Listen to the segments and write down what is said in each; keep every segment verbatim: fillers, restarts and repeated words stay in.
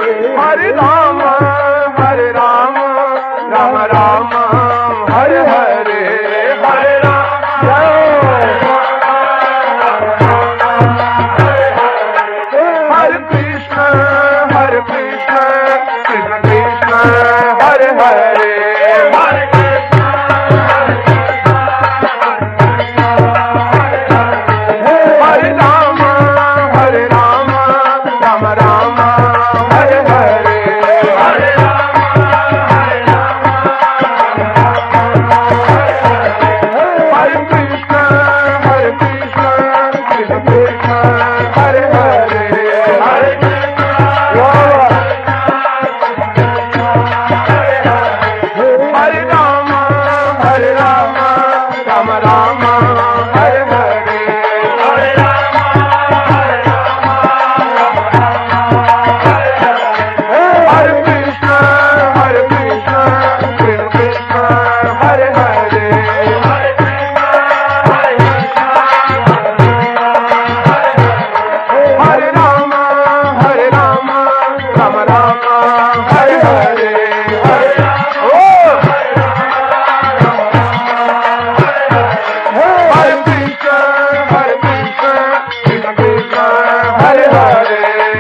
हरे राम हरे राम राम राम हरे हरे हरे राम हरे कृष्ण हरे कृष्ण कृष्ण कृष्ण हरे हरे हरे राम हरे राम राम राम हरे हरे हरे राम हरे राम हरे कृष्ण हरे कृष्ण कृष्ण कृष्ण हरे हरे हरे हरे राम हरे राम राम राम हरे हरे हरे राम हरे राम हरे कृष्ण हरे कृष्ण कृष्ण कृष्ण हरे हरे हरे हरे राम हरे राम राम राम हरे हरे हरे ओ हरे कृष्ण हरे कृष्ण कृष्ण कृष्ण हरे हरे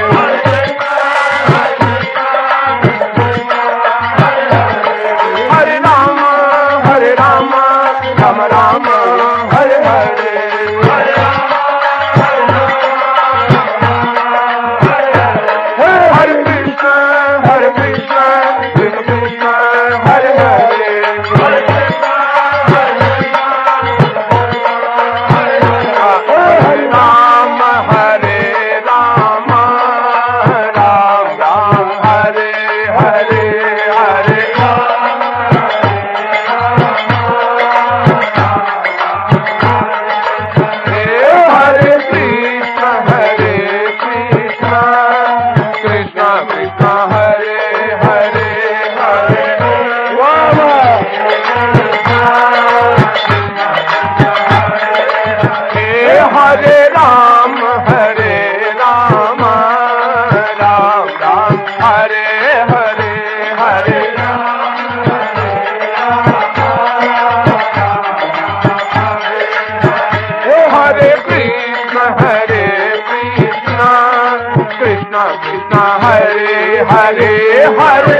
हरे राम हरे राम राम राम हरे हरे हरे कृष्ण हरे कृष्ण कृष्ण कृष्ण हरे हरे हरे राम हरे राम राम राम हरे हरे हरे हरे कृष्ण हरे कृष्ण कृष्ण कृष्ण हरे हरे हरे वाह हरे राम हरे राम राम राम हरे हरे हरे हरे कृष्ण हरे कृष्ण कृष्ण कृष्ण हरे हरे हरे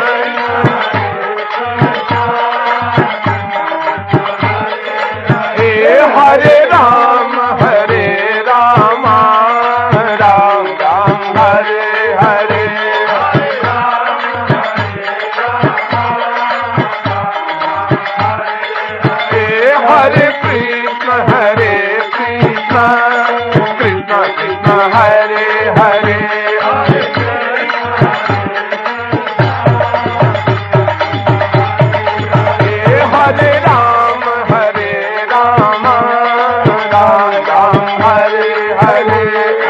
हरे राम हरे राम राम राम हरे हरे हरे कृष्ण हरे कृष्ण कृष्ण कृष्ण हरे हरे हरे राम हरे राम राम राम हरे हरे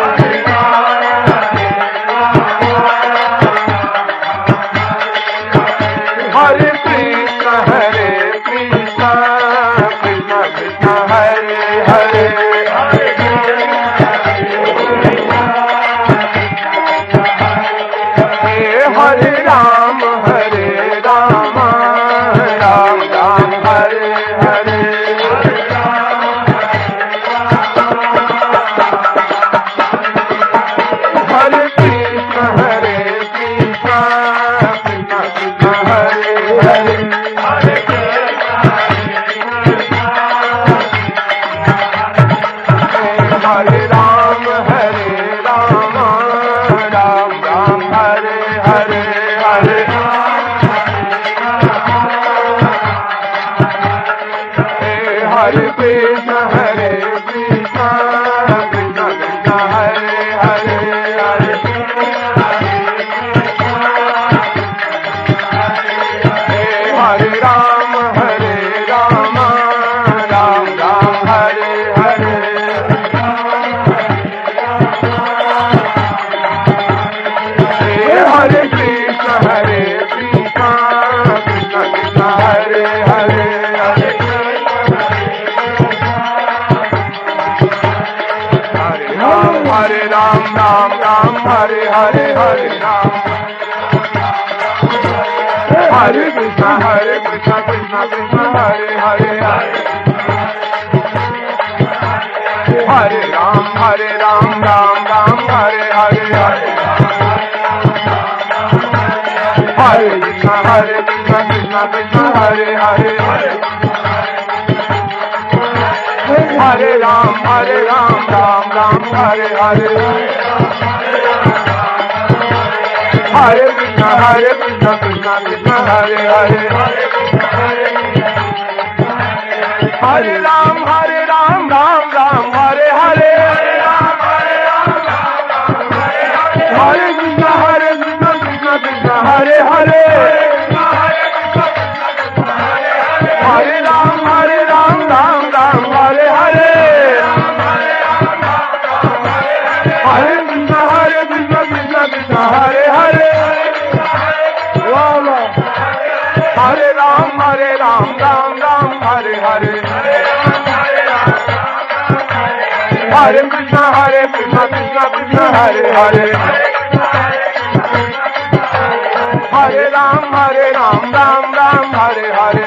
हरे कृष्ण हरे कृष्ण कृष्ण कृष्ण हरे हरे हरे राम हरे राम राम राम हरे हरे हरे कृष्ण हरे कृष्ण कृष्ण कृष्ण हरे हरे हरे राम हरे राम राम राम हरे हरे हरे हरे कृष्ण हरे कृष्ण कृष्ण कृष्ण हरे हरे हरे हरे राम हरे राम राम राम हरे हरे हरे कृष्ण हरे कृष्ण कृष्ण कृष्ण हरे हरे हरे हरे राम हरे Ram Ram Ram Hare Hare Hare Ram Hare Krishna, Hare Krishna, Krishna Krishna, Hare Hare, Hare Ram, Hare Ram, Ram Ram, Hare Hare, Hare Krishna, Hare Krishna, Krishna Krishna, Hare Hare, Hare Ram, Hare Ram, Ram Ram, Hare Hare, Hare Krishna, Hare Krishna, Krishna Krishna, Hare Hare, Hare Ram, Hare Ram, Ram Ram, Hare Hare, Hare Krishna, Hare Krishna, Krishna Krishna, Hare Hare, Hare Ram, Hare Ram, Ram Ram, Hare Hare, Hare Krishna, Hare Krishna, Krishna Krishna, Hare Hare, Hare Ram, Hare Ram, Ram Ram, Hare Hare, Hare Krishna, Hare Krishna, Krishna Krishna, Hare Hare, Hare Ram, Hare Ram, Ram Ram, Hare Hare,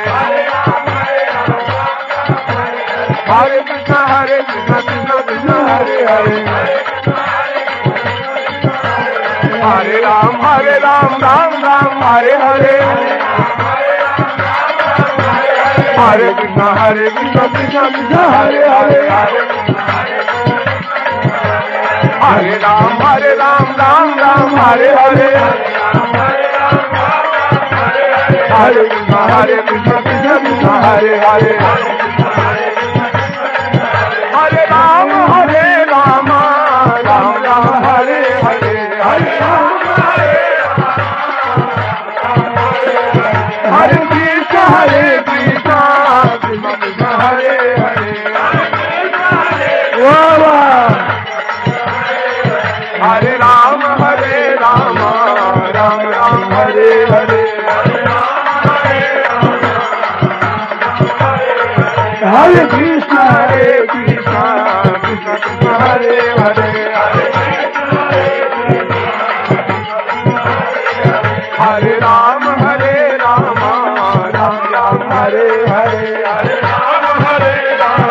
Hare Krishna, Hare Krishna, Krishna Krishna, Hare Hare, Hare Ram, Hare Ram, Ram Ram, Hare Hare, Hare Krishna, Hare Krishna, Krishna Krishna, Hare Hare, Hare Ram, Hare Ram, Ram Ram, Hare Hare, Hare Krishna, Hare Krishna, Krishna Krishna, Hare Hare, Hare Ram, Hare Ram, Ram Ram, Hare Hare, Hare Ram, Hare Krishna, Hare Krishna, Krishna Krishna, Hare Hare, Hare Ram, Hare Ram, Ram Ram, Hare Hare, Hare Krishna, Hare Krishna, Krishna Krishna, Hare Hare, Hare Ram, Hare Ram, Ram Ram, Hare Hare, Hare Ram, Hare Ram,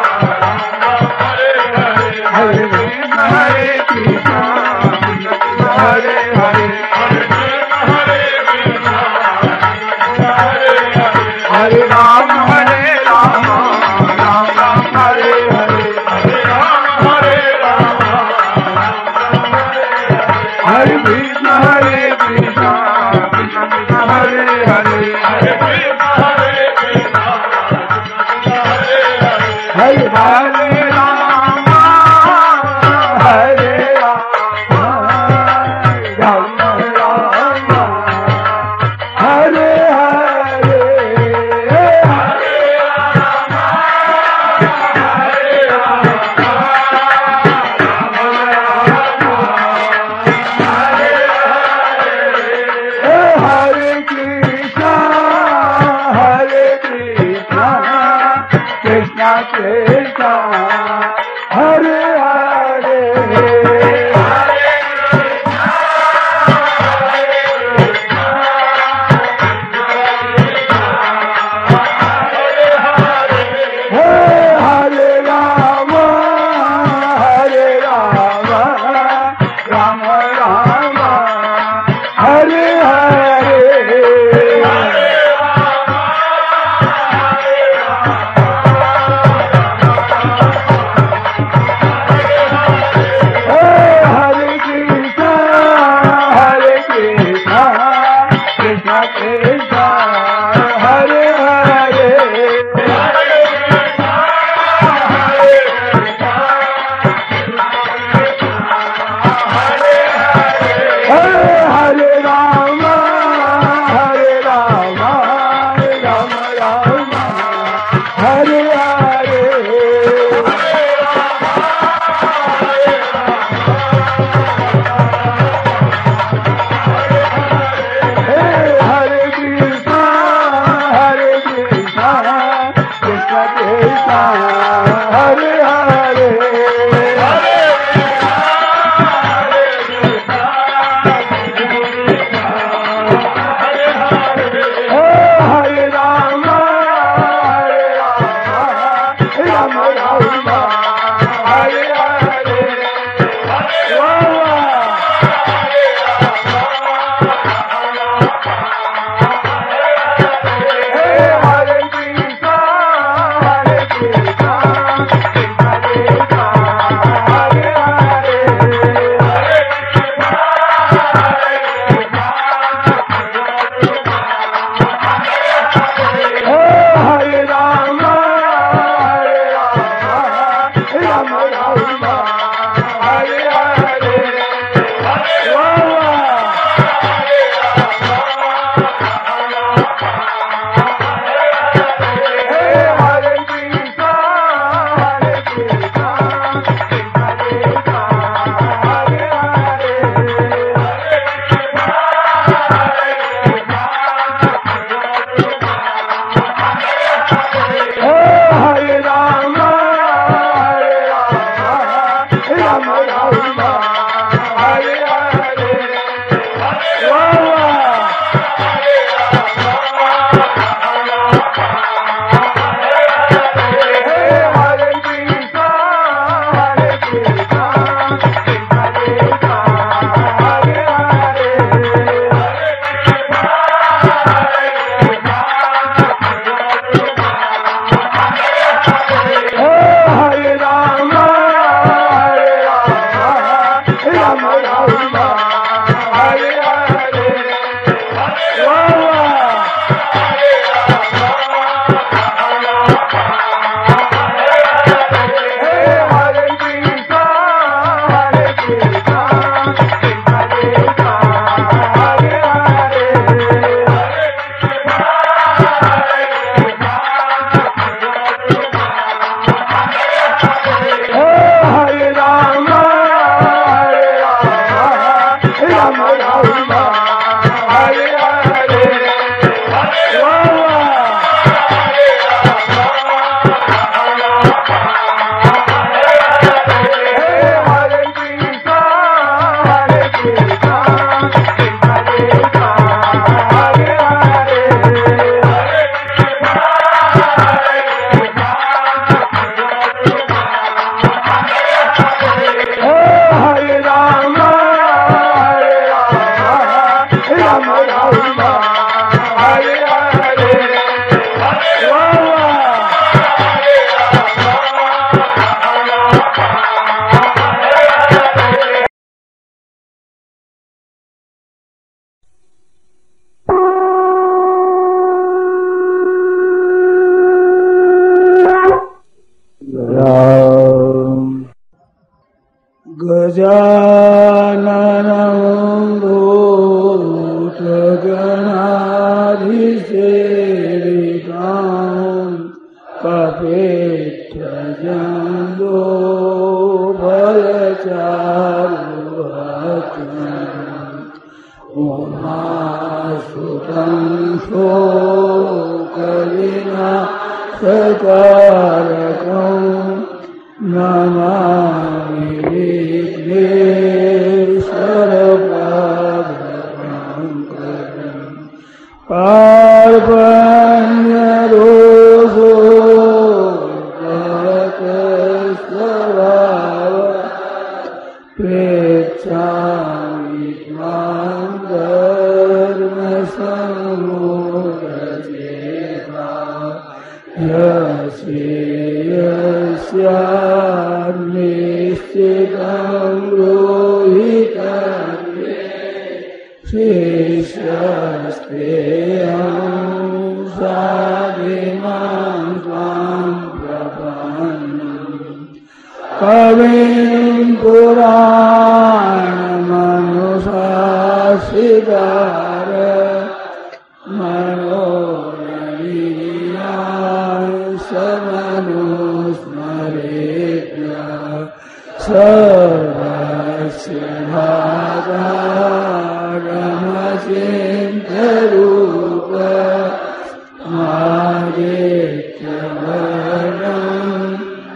Hare Krishna, Hare Krishna, Krishna Krishna, Hare Hare, Hare Ram, Hare Ram, Ram Ram, Hare Hare, Hare Krishna, Hare Krishna, Krishna Krishna, Hare Hare, Hare Hare Ram, Hare Ram, Ram Ram, Hare Hare, Hare Krishna, Hare Krishna, Krishna Krishna, Hare Hare, Hare Rama, Hare Rama, Rama Rama, Hare Hare, Hare Krishna, Hare Krishna, Krishna Krishna, Hare Hare, Hare Rama, Hare Rama, Rama Rama, Hare Hare, Hare Krishna, Hare Krishna, Krishna Krishna, Hare Hare, गजाननं भूतगणाधिसेवितां कपित्थजम्बो भयचारुभक्षम् उमासुतं शोकविनाशकारकम् Namami विघ्नेश्वरपादपङ्कजम् पार्वण्यरोषो गतस्वभाव प्रेक्षामि त्वां धर्मसम्मूढचेता यस्यान्निश्चितं रोहितं शिष्यस्तेऽहं साधिमां त्वां प्रपन्नम् कविं पुराणमनुशासितार मनोरवीयान् समनुस्मरेभ्य सर्वस्य भागारमचिन्त्यरूप आदित्यवर्णं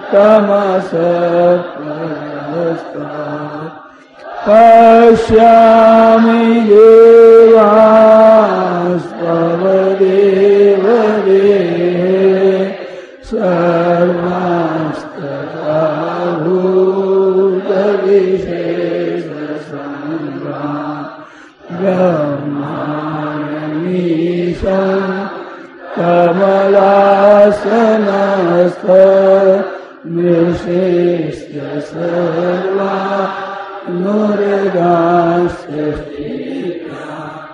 तमसः परस्तात् पश्यामि देवास्तव देवदेहे सर्वांस्तथा भूतविशेषसङ्गान् ब्रह्माणमीशं कमलासनस्थ निशिष्य सर्वा नुर्गांस्थिता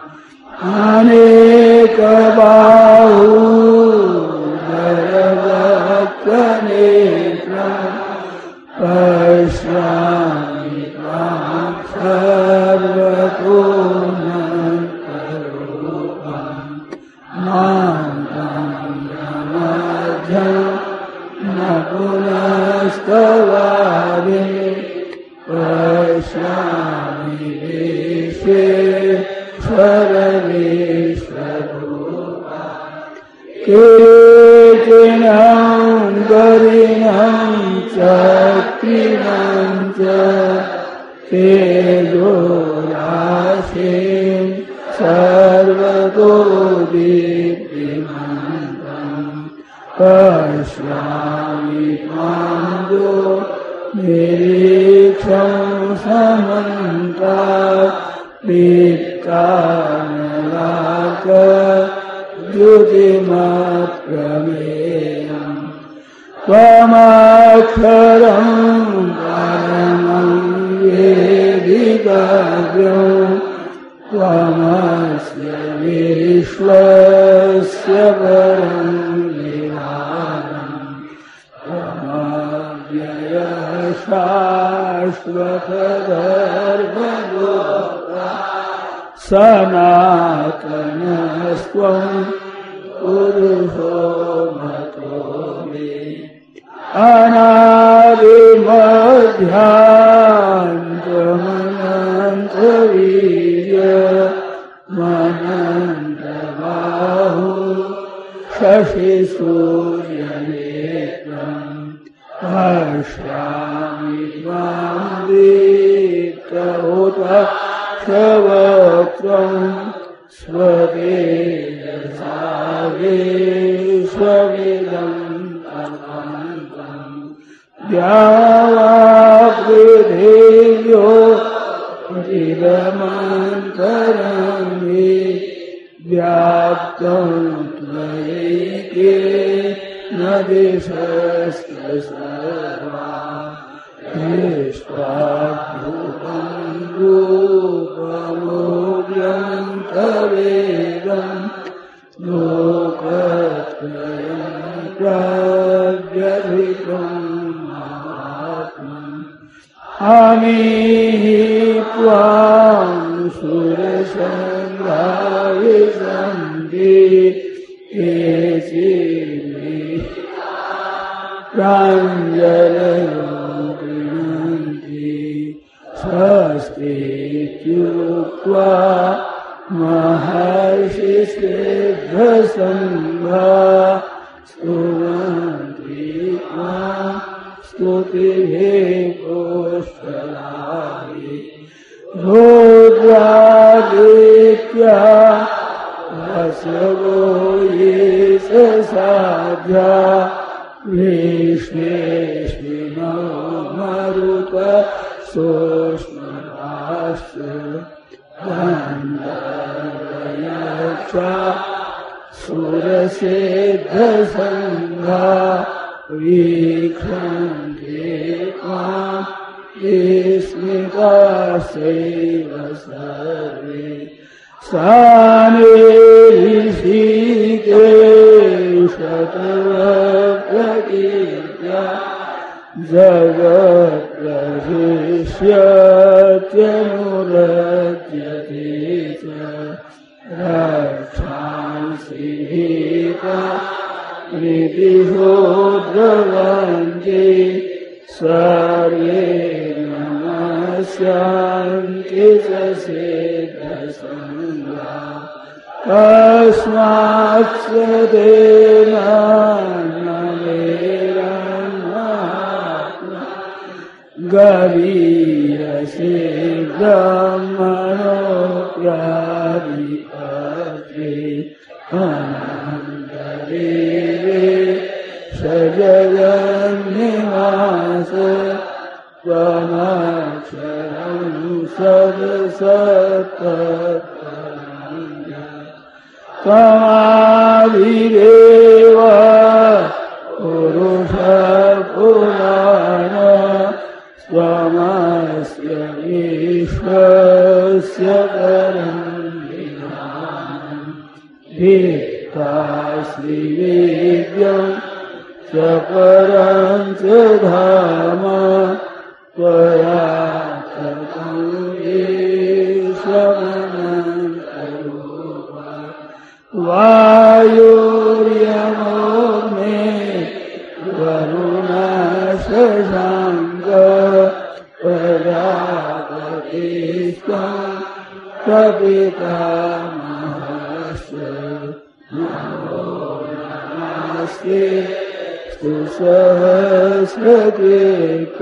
अनेकबाहुधरवक्त्रनेत्रं पश्यामि त्वां सर्वतोऽनन्तरूपं नान्तं न मध्यं न पुनस्तवादिं पश्यामि विश्वेश्वरविश्वरूपा केचिनं गरिणं चक्रिणं च तेजोराशिं सर्वतो दीप्तिमन्तम् पश्यामि त्वां निरीक्षं समन्तात् दीप्तानलाकद्युतिमप्रमेयम् त्वमक्षरं परमं वेदितव्यम् त्वमस्य विश्वस्य परं निधानम् त्वमव्ययः शाश्वतधर्मगोप्ता सनातनस्त्वं पुरुषो मतो मे अनादिमध्यान्तमनन्तवीर्य मनन्तबाहु शशिसूर्यनेत्रम् पश्यामि त्वां दीप्तहुतश्रवक्त्रं स्वतेजसा विश्वमिदं तमन्तम् द्यावापृथिव्यो चिदमन्तरं हि व्याप्तं त्वयैकेन दिशश्च सर्वा दृष्ट्वाद्भुतं रूपमोऽव्यं तवेदं लोकत्रयं प्रव्यथितं महात्मम् अमीहि त्वां सुरसङ्घाविशन्ति केचिन्मे प्राञ्जलयो गृह्णन्ति स्वस्तीत्युक्त्वा महर्षिसिद्धसङ्घा स्तुवन्ति त्वां स्तुतिभिः पुष्कलानि रुद्रादित्या वसवो ये साध्या विश्वेश्विनो मरुत सोष्मराश्च गन्धर्वयक्षा सुरसिद्धसङ्घा वीक्षन्ते त्वां विस्मिताश्चैव सर्वे सानिऋषिकेशतवप्रकीर्त्या जगत्प्रशिष्यत्यनुरज्यते च रक्षांसि भीता निदिशो द्रवन्ति सर्वे नमस्यान्ति च सिद्धसङ्घा कस्माच्च तेन न मेरन्नात्मा गरीयसे ब्रह्मणोऽप्यादिपत्रे अनन्तदेवे सजगन्निवास त्वमक्षरं सदसत्तत्परं त्वमादिदेव पुरुषपुराण त्वमस्य विश्वस्य परं निधानम् भित्ताश्रीवेद्यं च परं च धाम त्वया ततं ईश्वरमनन्तरूपा वायुर्यमोऽग्ने वरुणशशाङ्क प्रजापतिस्त्वं प्रपितामहश्च नमो नमस्ते सुसहस्रकृत्व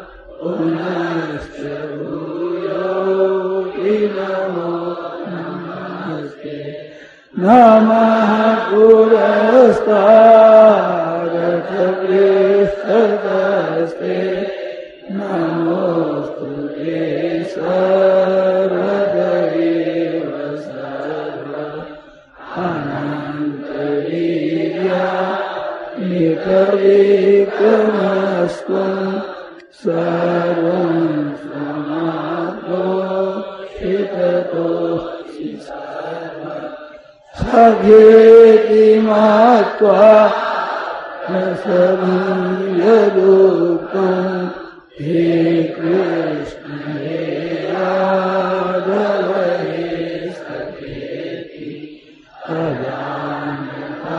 पुनश्च भूयोऽपि नमो नमः नमः पुरस्तादथ पृष्ठतस्ते नमोस्तुते सर्वदेव सर्व अनन्तवीर्या निकविक्रमस्त्वं सर्वं समाप्तोषिततोऽसि सखेति मत्वा रसनं यदुक्तं हे कृष्ण हे यादव हे सखेति अजानता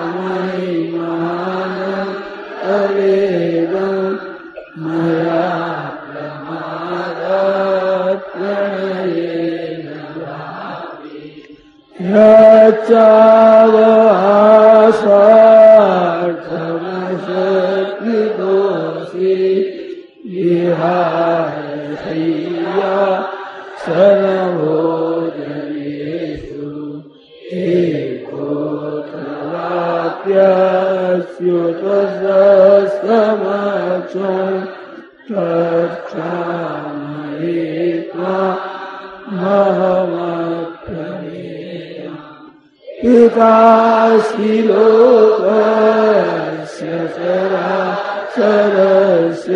महिमानं तवेदं मया प्रमादात् प्रणयेन यच्चावसार्थमशक्तिदोषि विहाय शय्या सर्वभोजनेषु एकोऽथवाप्यच्युतसमक्षं तत्क्षामये त्वां महमप्रमेयम् पितासि लोकस्य चराचरस्य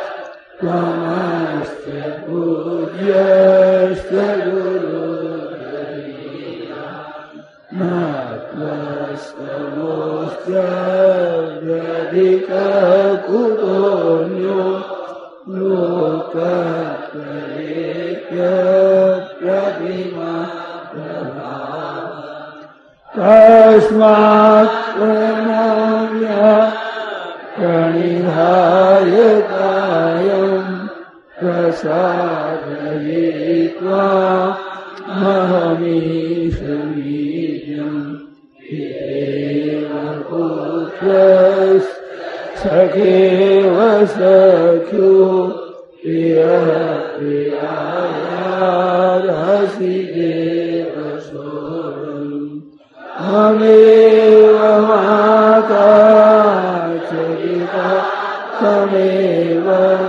त्वमस्य पूज्यस्य गुरुर्गरीया न त्वस्तमोऽस्त्यधिककुतोऽन्यो लोकत्रयेऽप्यप्रतिमा तस्मात् प्रणम्य प्रणिधाय कायं प्रसादये त्वामहमीशमीड्यं पितेव पुत्रस्सखेव सख्यो प्रियः प्रियायार्हसि देव सोऽहम् त्वमेव माता च पिता त्वमेव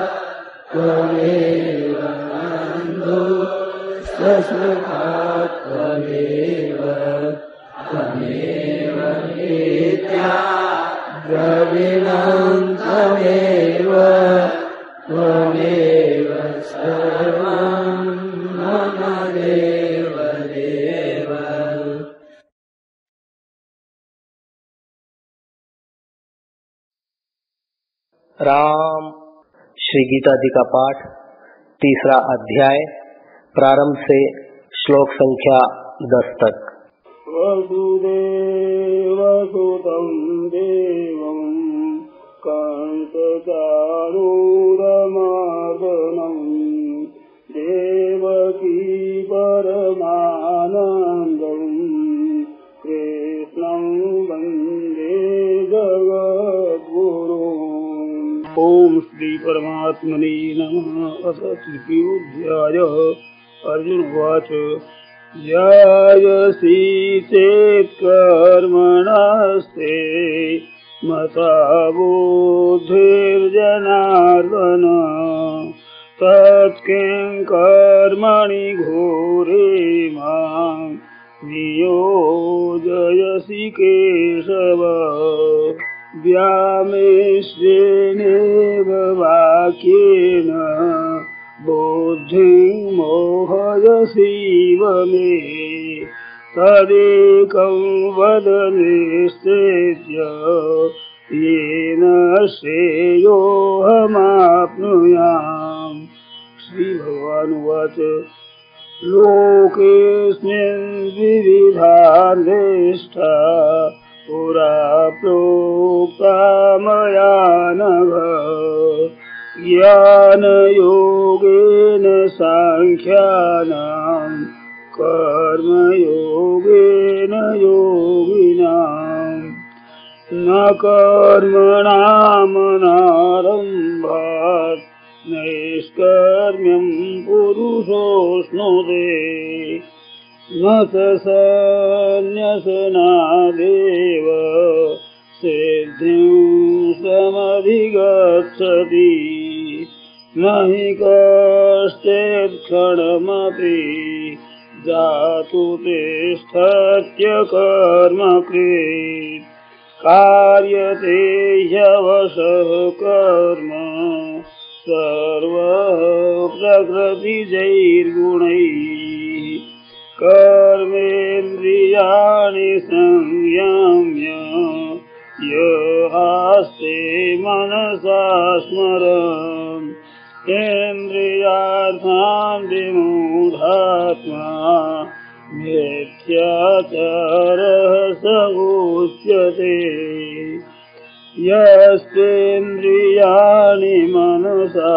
त्वमेव बन्धुश्च त्वमेव त्वमेव नित्या द्रविणं त्वमेव त्वमेव सर्वं मम देव देव। राम श्री गीता जी का पाठ तीसरा अध्याय प्रारंभ से श्लोक संख्या दस तक। वसुदेवसुतं देवं कंसचाणूरमर्दनं देवकी परमानन्दं कृष्णं वन्दे जगद्गुरुम्। ओम श्री परमात्मने नमः। अथ तृतीयोऽध्याय। अर्जुन उवाच ध्यायसि चेत् कर्मणस्ते मता बुद्धिर्जनार्दन तत्किं कर्मणि घोरे मां नियोजयसि केशव। व्यामेश्वेनेव वाक्येन बुद्धिं मोहयसीव मे तदेकं वद निश्चेत्य येन श्रेयोऽहमाप्नुयाम्। श्री भगवान् उवाच लोकेऽस्मिन् विविधा दृष्टा पुरा प्रोक्ता मया नघ ज्ञानयोगेन साङ्ख्यानां कर्मयोगेन योगिनां न कर्मणामनारम्भात् नैष्कर्म्यं पुरुषोऽश्नुते न स सन्न्यसनादेव सिद्धिं समधिगच्छति न हि कश्चित्क्षणमपि जातु तिष्ठत्य कर्मकृत् कार्यते ह्यवशः कर्म सर्वः प्रकृतिजैर्गुणैः कर्मेन्द्रियाणि संयम्य य आस्ते मनसा स्मरन् इन्द्रियार्थान् विमूढात्मा मिथ्याचारः स उच्यते। यस्तेन्द्रियाणि मनसा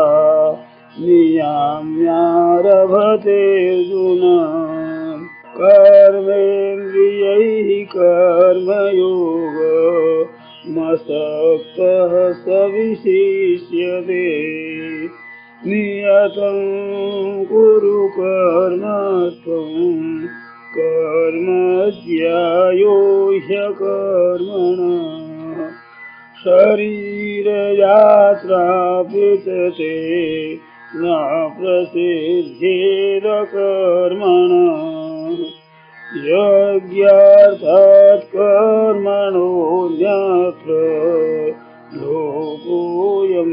नियाम्यारभते अर्जुन कर्मेन्द्रियैः कर्मयोगमसक्तः स विशिष्यते। नियतं कुरु कर्म त्वं कर्म ज्यायो ह्यकर्मणः शरीरयात्राप्यते न प्रसिद्धेद कर्मणः यज्ञार्थात् कर्मणोऽन्यत्र लोकोऽयं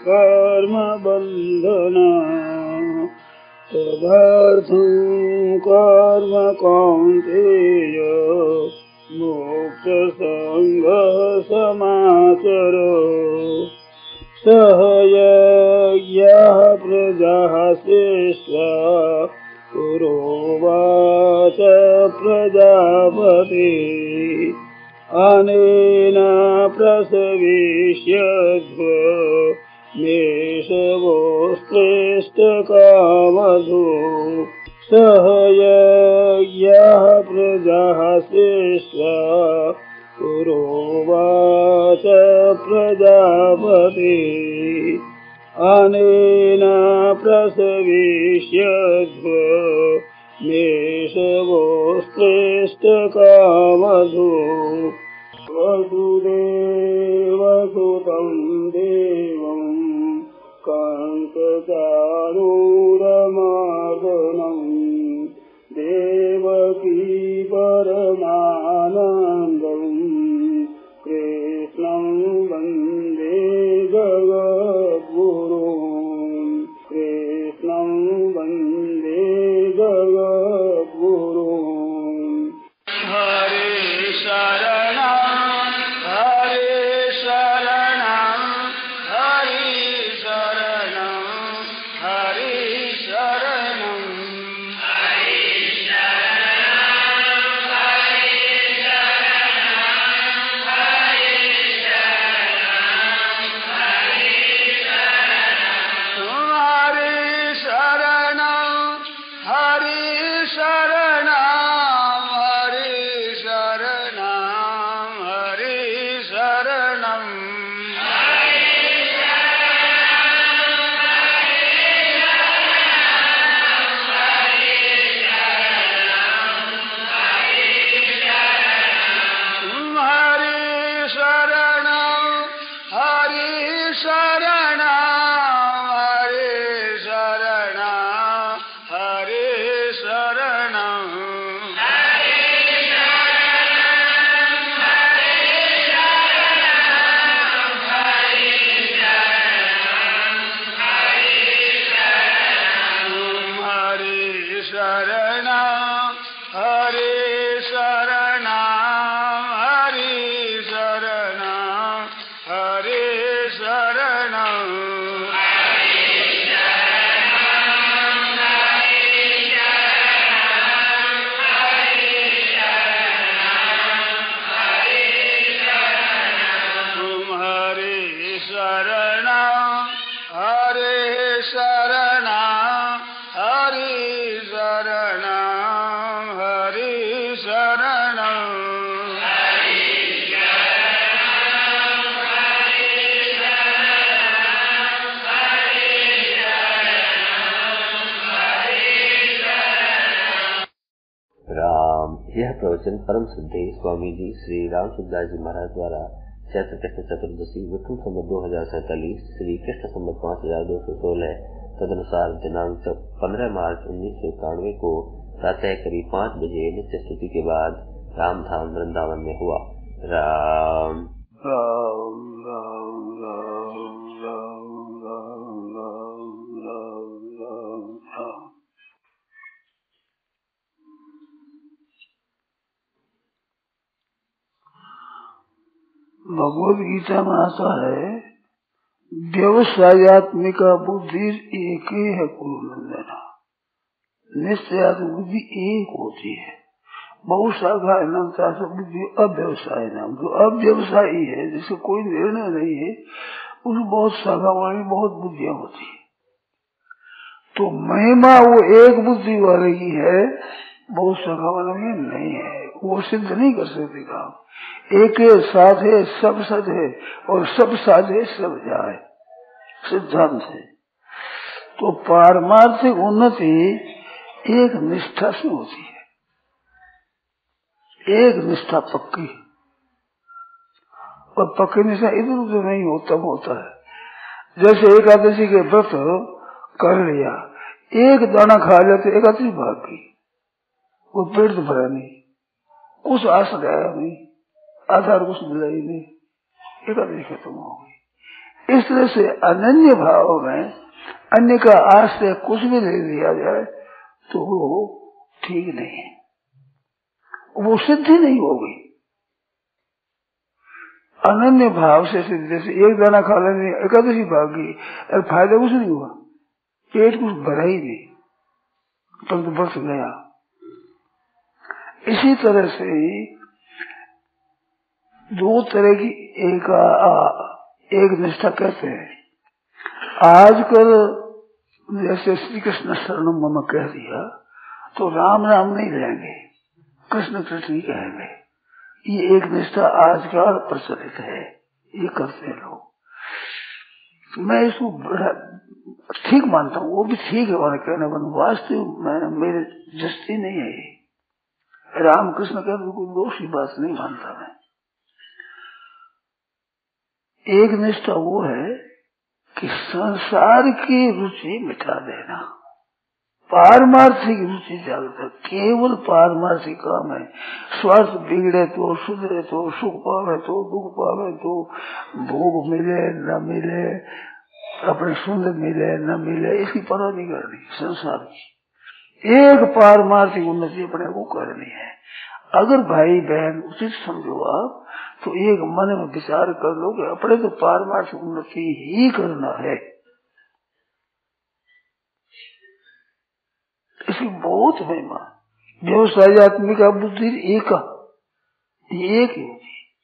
कर्मबन्धनः तदर्थं कर्म कौन्तेय मोक्षसङ्गः समाचर। सह यज्ञः प्रजाः सृष्ट्वा पुरोवाच प्रजापते अनेन प्रसविष्यध्व मेषवोऽस्त्रेष्टकामधो। सह यज्ञः प्रजाः सृष्ट्वा पुरोवाच प्रजापते अनेन प्रसविष्यध्व मेषवोऽस्त्रेष्टकामधो। वसुदेवसुतं देवं कंसचाणूरमर्दनं देवकी परमानन्दं कृष्णं वन्दे जगद्गुरुं कृष्णं वन्दे जगद्गुरुं। हरे शरणं हरे शरणं हरे शरणं हरे शरणं हरे शरणं राम। यह प्रवचन परम सिद्धे स्वामी जी श्री राम सुखदास जी महाराज द्वारा चैत्र कृष्ण चतुर्दशी विक्रम संवत दो हजार सैतालीस श्री कृष्ण संवत पाँच हजार दो सौ सोलह तदनुसार दिनांक पंद्रह मार्च उन्नीस सौ इक्यानवे को प्रातः करीब पाँच बजे नित्य स्तुति के बाद रामधाम वृंदावन में हुआ। राम राम राम राम राम राम राम राम राम राम। भगवद गीता में आता है, व्यवसायत्मिका बुद्धि एक ही है कुरु नंदना। निश्चयात्मक बुद्धि एक होती है। बहुत शाखा नामता से बुद्धि अव्यवसाय नाम, जो अव्यवसायी है, जिससे कोई निर्णय नहीं है, उस बहुत शाखा वाली बहुत बुद्धियां होती है। तो महिमा वो एक बुद्धि वाले की है, बहुत शाखा वाले की नहीं है। वो सिद्ध नहीं कर सकते काम। एक साथ है सब सद है, और सब साध है सब जाए, सिद्धांत है। तो पारमार्थिक उन्नति एक निष्ठा से होती है। एक निष्ठा पक्की, और पक्की निष्ठा इधर उधर नहीं हो तब होता है। जैसे एकादशी के व्रत कर लिया, एक दाना खा लिया तो एकादशी भाग गई, वो पेट तो भरा नहीं, कुछ आस गया नहीं, आधार कुछ मिला ही नहीं, एकादशी खत्म हो गई। इस तरह से अनन्य भाव में अन्य का आश्रय कुछ भी ले लिया जाए तो वो ठीक नहीं है, वो सिद्धि नहीं होगी। अनन्य भाव से सिद्धि, जैसे एक दाना खा लेने एकादशी भाग गई, और फायदा कुछ नहीं हुआ, पेट कुछ भरा ही नहीं, परंतु तो बस गया। इसी तरह से ही दो तरह की एक आ, एक निष्ठा कहते हैं। आजकल जैसे श्री कृष्ण शरणम मम कह दिया तो राम राम नहीं लेंगे, कृष्ण कृष्ण ही कहेंगे। ये एक निष्ठा आजकल प्रचलित है, ये करते हैं लोग। मैं इसको बड़ा ठीक मानता हूँ, वो भी ठीक है और कहने बन, वास्तव में मेरे जस्ती नहीं है ये। राम कृष्ण कहते कोई दोषी बात नहीं मानता मैं। एक निष्ठा वो है कि संसार की रुचि मिटा देना, पारमार्थिक रुचि जागृत, केवल पारमार्थिक काम है। स्वार्थ बिगड़े तो, सुधरे तो, सुख पावे तो, दुख पावे तो, भोग मिले न मिले, अपने सुंदर मिले न मिले, इसकी परवाह नहीं करनी संसार की। एक पारमार्थिक उन्नति अपने को करनी है। अगर भाई बहन उचित समझो आप, तो एक मन में विचार कर लो कि अपने तो पारमार्थिक उन्नति ही करना है। इसकी बहुत महिमा। व्यवसायत्मिका बुद्धि एक एक ही होती है।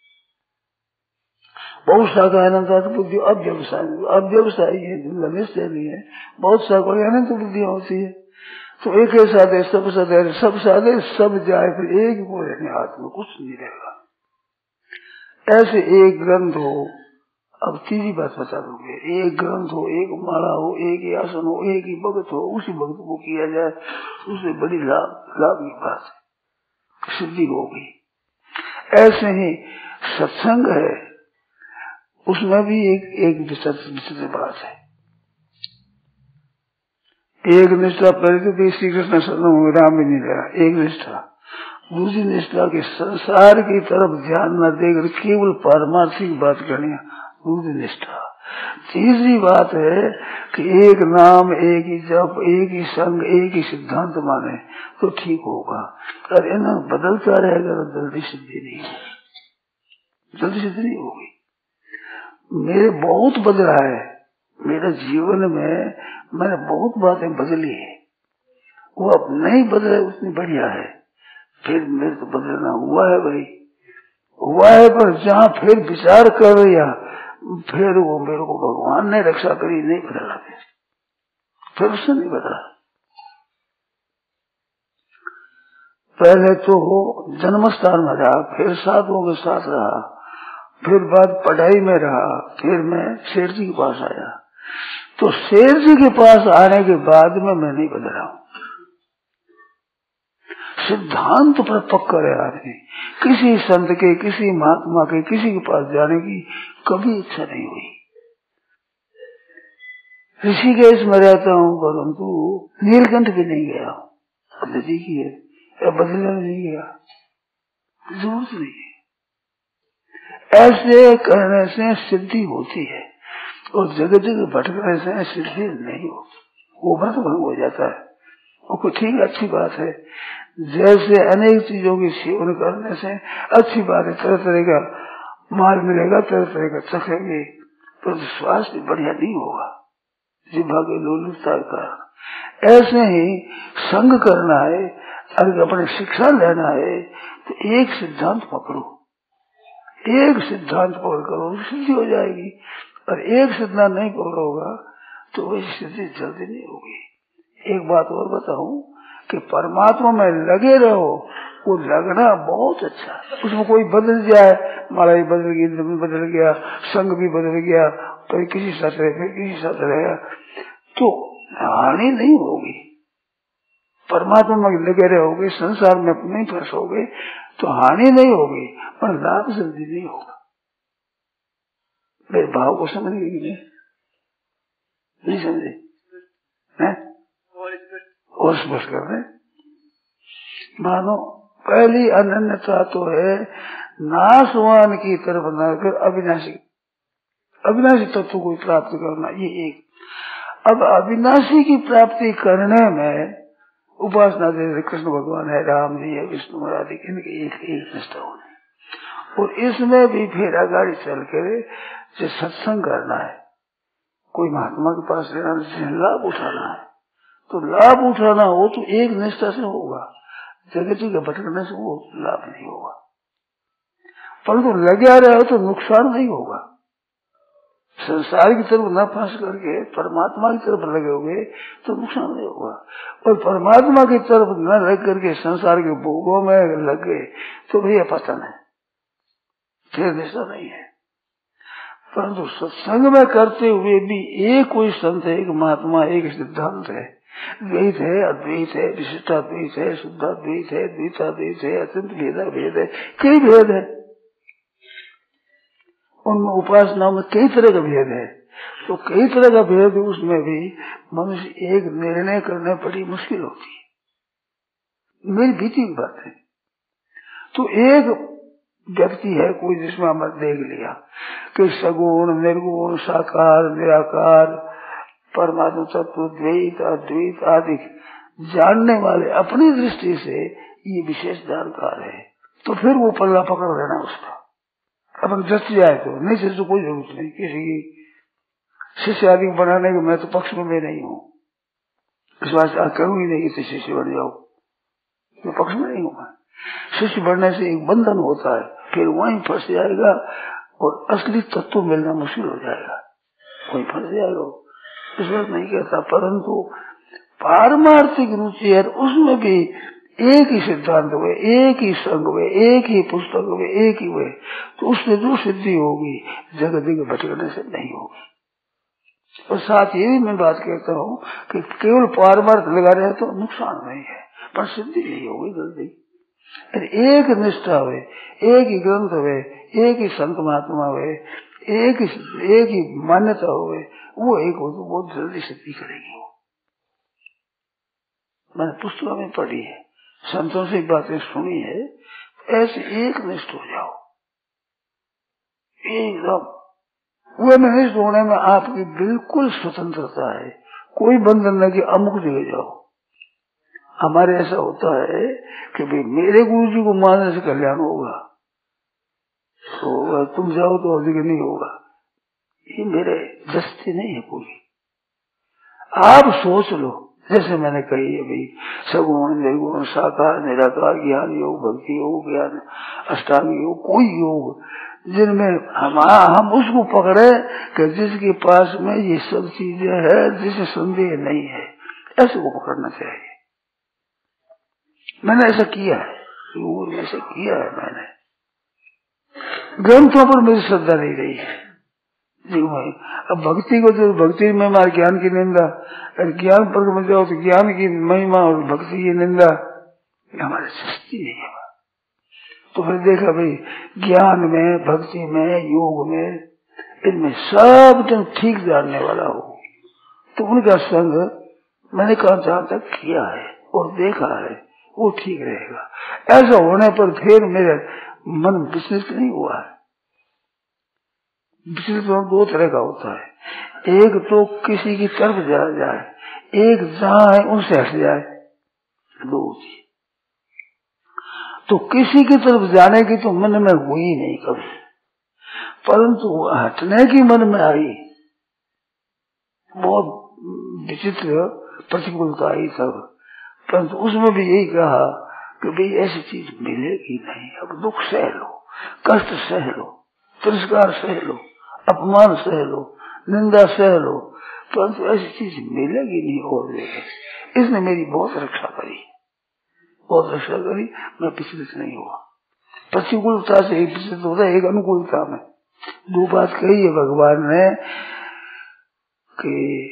बहुत शाखा अनंत बुद्धि अव्यवसाय अव्यवसायी है, निश्चय नहीं है। बहुत शाखा अनंत बुद्धियां होती है। तो एक ही साधे सब साधे सब साधे सब जाए, फिर एक को रहने हाथ में कुछ नहीं रहेगा। ऐसे एक ग्रंथ हो, अब तीसरी बात बता दोगे, एक ग्रंथ हो, एक माला हो, एक ही आसन हो, एक ही भगत हो, उसी भगत को किया जाए, उससे बड़ी लाभ लाभ की बात है, सिद्धि होगी। ऐसे ही सत्संग है, उसमें भी एक एक विचित्र बात है। एक निष्ठा पहले तो श्री कृष्ण शरणम राम भी नहीं रहा, एक निष्ठा। दूसरी निष्ठा के संसार की तरफ ध्यान न देकर केवल पारमार्थिक बात करनी, दूसरी निष्ठा। तीसरी बात है कि एक नाम, एक ही जप, एक ही संग, एक ही सिद्धांत माने तो ठीक होगा। अगर इन्हें बदलता रहेगा तो जल्दी सिद्धि नहीं होगी, जल्दी सिद्धि नहीं होगी। मेरे बहुत बदला है, मेरे जीवन में मैंने बहुत बातें बदली है, वो अब नहीं बदले उतनी बढ़िया है। फिर मेरे तो बदलना हुआ है भाई, हुआ है, पर जहाँ फिर विचार कर लिया, फिर वो मेरे को भगवान ने रक्षा करी, नहीं बदला, फिर उससे नहीं बदला। पहले तो जन्म स्थान में रहा, फिर साधुओं के साथ रहा, फिर बाद पढ़ाई में रहा, फिर मैं शेर जी के पास आया। तो शेर जी के पास आने के बाद में मैं नहीं बदला हूँ। सिद्धांत पर पक्का है आदमी। किसी संत के, किसी महात्मा के, किसी के पास जाने की कभी इच्छा नहीं हुई। ऋषिकेश में रहता हूँ परंतु नीलकंठ भी नहीं गया हूँ, नदी की है या बदला नहीं गया, जरूरत नहीं है। ऐसे करने से सिद्धि होती है और जगह जगह भटकने से सिद्धि नहीं होती, वो व्रत भंग हो जाता है। वो ठीक अच्छी बात है, जैसे अनेक चीजों की सेवन करने से अच्छी बात है, तरह तरह का माल मिलेगा, तरह तरह का चखेंगे, तो स्वास्थ्य बढ़िया नहीं होगा जिह्वा के लोलुपता का। ऐसे ही संग करना है, अगर अपने शिक्षा लेना है तो एक सिद्धांत पकड़ो, एक सिद्धांत पकड़ करो सिद्धि हो जाएगी, और एक सिद्धांत नहीं पकड़ोगा तो वही सिद्धि जल्दी नहीं होगी। एक बात और बताऊं कि परमात्मा में लगे रहो, वो लगना बहुत अच्छा है। उसमें कोई बदल जाए, माला भी बदल गई, भी बदल गया, संग भी बदल गया, फिर किसी साथ रहे, फिर किसी साथ रहेगा, तो हानि नहीं होगी। परमात्मा में लगे रहोगे, संसार में नहीं फंसोगे तो हानि नहीं होगी, पर लाभ जल्दी नहीं होगा। मेरे भाव को समझ गई नहीं समझे हैं? और स्पष्ट कर रहे, मानो पहली अनन्यता तो है नाशवान की तरफ न कर अविनाशी अविनाशी तत्व को प्राप्त करना, ये एक। अब अविनाशी की प्राप्ति करने में उपासना जैसे कृष्ण भगवान है, राम जी है, विष्णु महाराज, इनकी एक एक निष्ठा होनी, और इसमें भी फिर आगाड़ी चल कर जो सत्संग करना है, कोई महात्मा के पास रहना से लाभ उठाना है, तो लाभ उठाना हो तो एक निष्ठा से होगा, जगह जगह भटकने से वो लाभ नहीं होगा। परंतु लगे रहे तो नुकसान नहीं होगा। संसार की तरफ न फंस करके परमात्मा की तरफ लगे हुए तो नुकसान नहीं होगा, और परमात्मा की तरफ न लग करके संसार के भोगों में लगे तो भैया पतन है, फिर निष्ठा नहीं है। परंतु सत्संग में करते हुए भी एक कोई संत है, एक महात्मा, एक सिद्धांत है, द्वैत है, अद्वैत है, विशिष्टाद्वैत है, शुद्धाद्वैत है, द्वैताद्वैत है, अत्यंत भेदा भेद है, कई भेद है, उनमें उपासना में कई तरह का भेद है। तो कई तरह का भेद, उसमें भी मनुष्य एक निर्णय करने बड़ी मुश्किल होती है। मेरी बीती की बात है, तो एक व्यक्ति है कोई जिसमें हमने देख लिया कि सगुण, निर्गुण, साकार, निराकार, परमात्मा तत्व, द्वैत, अद्वैत आदि जानने वाले अपनी दृष्टि से ये विशेष जानकार है, तो फिर वो पल्ला पकड़ लेना उसका। अपन जच जाए तो, नहीं जच तो कोई जरूरत नहीं किसी की शिष्य आदि बनाने के। मैं तो पक्ष में मैं नहीं हूँ, इस बात से करूँ ही नहीं कि शिष्य बन जाओ, मैं पक्ष में नहीं हूँ। मैं शिष्य बनने से एक बंधन होता है, फिर वहीं फंस जाएगा और असली तत्व मिलना मुश्किल हो जाएगा, वहीं फंस जाएगा। इस बात नहीं कहता, परंतु पारमार्थिक रुचि है, उसमें भी एक ही सिद्धांत हुए, एक ही संग हुए, एक ही पुस्तक हुए, एक ही हुए, तो उससे जो सिद्धि होगी जगह जगह भटकने से नहीं होगी। और साथ ये भी मैं बात कहता हूँ कि केवल पारमार्थ लगा रहे तो नुकसान नहीं है, पर सिद्धि नहीं होगी जल्दी। एक निष्ठा हुए, एक ही ग्रंथ हुए, एक ही संत महात्मा हुए, एक ही एक ही मान्यता हुए, वो एक हो तो बहुत जल्दी सिद्धि करेगी। वो मैंने पुस्तकों में पढ़ी है, संतों से बातें सुनी है, ऐसे एक निष्ठ हो जाओ, एकदम वो निष्ठ होने में आपकी बिल्कुल स्वतंत्रता है, कोई बंधन नहीं कि अमुक जगह जाओ। हमारे ऐसा होता है कि भाई मेरे गुरु जी को मानने से कल्याण होगा, तो तुम जाओ तो अधिक नहीं होगा, ये मेरे दस्ती नहीं है कोई। आप सोच लो, जैसे मैंने कही है भाई, सगुण, निर्गुण, साकार, निराकार, ज्ञान योग, भक्ति योग, ज्ञान अष्टांग योग, कोई योग जिनमें हम हम उसको पकड़े कि जिसके पास में ये सब चीजें है, जिसे संदेह नहीं है, ऐसे को पकड़ना चाहिए। मैंने ऐसा किया है, ऐसा किया है मैंने। ग्रंथों पर मेरी श्रद्धा नहीं रही है। अब भक्ति को तो भक्ति में मार ज्ञान की निंदा, ज्ञान पर मत जाओ तो ज्ञान की महिमा और भक्ति की निंदा, ये हमारे सृष्टि नहीं है। तो फिर देखा भाई ज्ञान में, भक्ति में, योग में, इनमें सब जन ठीक जानने वाला हो तो उनका संग मैंने कहा जहां तक किया है और देखा है वो ठीक रहेगा। ऐसा होने पर फिर मेरा मन विचलित नहीं हुआ है। विचलित दो तरह का होता है, एक तो किसी की तरफ जा जाए, एक जहां है उनसे हट जाए, दो चीज। तो किसी की तरफ जाने की तो मन में हुई नहीं कभी, परंतु हटने की मन में आई, बहुत विचित्र प्रतिकूलता आई सब। परंतु उसमें भी यही कहा कि भाई ऐसी चीज मिलेगी नहीं, अब दुख सह लो, कष्ट सह लो, तिरस्कार सह लो, अपमान सह लो, निंदा सह लो, परंतु ऐसी चीज मिलेगी नहीं। और इसने मेरी बहुत रक्षा करी, बहुत रक्षा करी, मैं विचलित नहीं हुआ। प्रतिकूलता से एक विचलित होता है, एक अनुकूलता में। दो बात कही है भगवान ने कि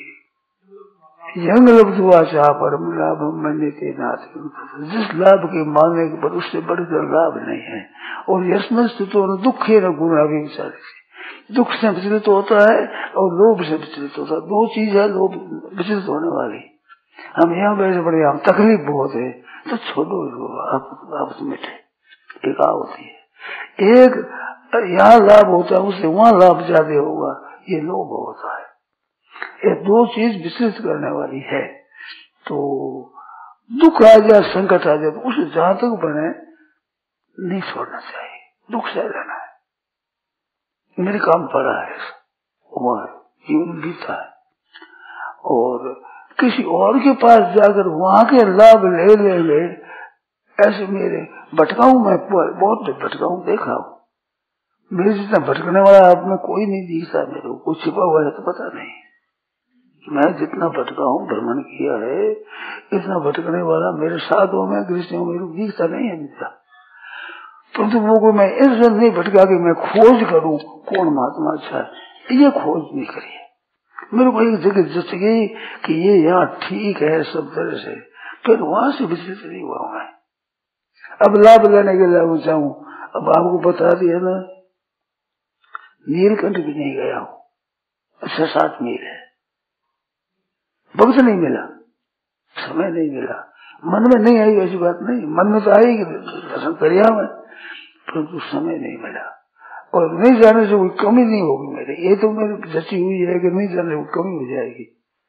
यंग लब्धुआ चाह परम लाभ मन्य के नाथ, जिस लाभ के मांगने के पर उससे बढ़कर लाभ नहीं है। और यशमन स्थितो न दुख है न गुण अभी विचार, दुख से विचलित होता है और लोभ से विचलित होता है। दो चीज है लोभ विचलित होने वाली। हम यहाँ बैठे पड़े, हम तकलीफ बहुत है तो छोड़ो, आपस में एक होती है। एक यहाँ लाभ होता है उससे वहां लाभ ज्यादा होगा, ये लोभ होता है। ये दो चीज विचलित करने वाली है। तो दुख आ जाए, संकट आ जाए तो उसे जहां तक बने नहीं छोड़ना चाहिए, दुख से रहना है। मेरे काम पड़ा है, वह जीवन बीता है, और किसी और के पास जाकर वहां के लाभ ले ले ले ऐसे मेरे भटकाऊ, मैं बहुत भटकाऊ देखा हूं। मेरे जितना भटकने वाला आप में कोई नहीं दिखता, मेरे को कुछ छिपा हुआ है तो पता नहीं। मैं जितना भटका हूँ, भ्रमण किया है, इतना भटकने वाला मेरे साधुओं में, गृहस्थियों में मेरे को दिखता नहीं है दिखता। परंतु वो को मैं ऐसा नहीं भटका कि मैं खोज करूं कौन महात्मा अच्छा है, ये खोज नहीं करी है। मेरे को एक जगह जच गई कि ये यहाँ ठीक है सब तरह से, फिर वहां से विचलित नहीं हुआ मैं। अब लाभ लेने के लिए चाहूं, अब आपको बता दिया ना, नीलकंठ भी नहीं गया हूं, अच्छा सात मील है, वक्त नहीं मिला, समय नहीं मिला, मन में नहीं आई ऐसी बात नहीं, मन में तो आएगी दर्शन करिया में, परंतु समय नहीं मिला। और नहीं जाने से कोई कमी नहीं होगी मेरे, ये तो मेरी जची हुई है कि नहीं जाने से कोई कमी हो जाएगी।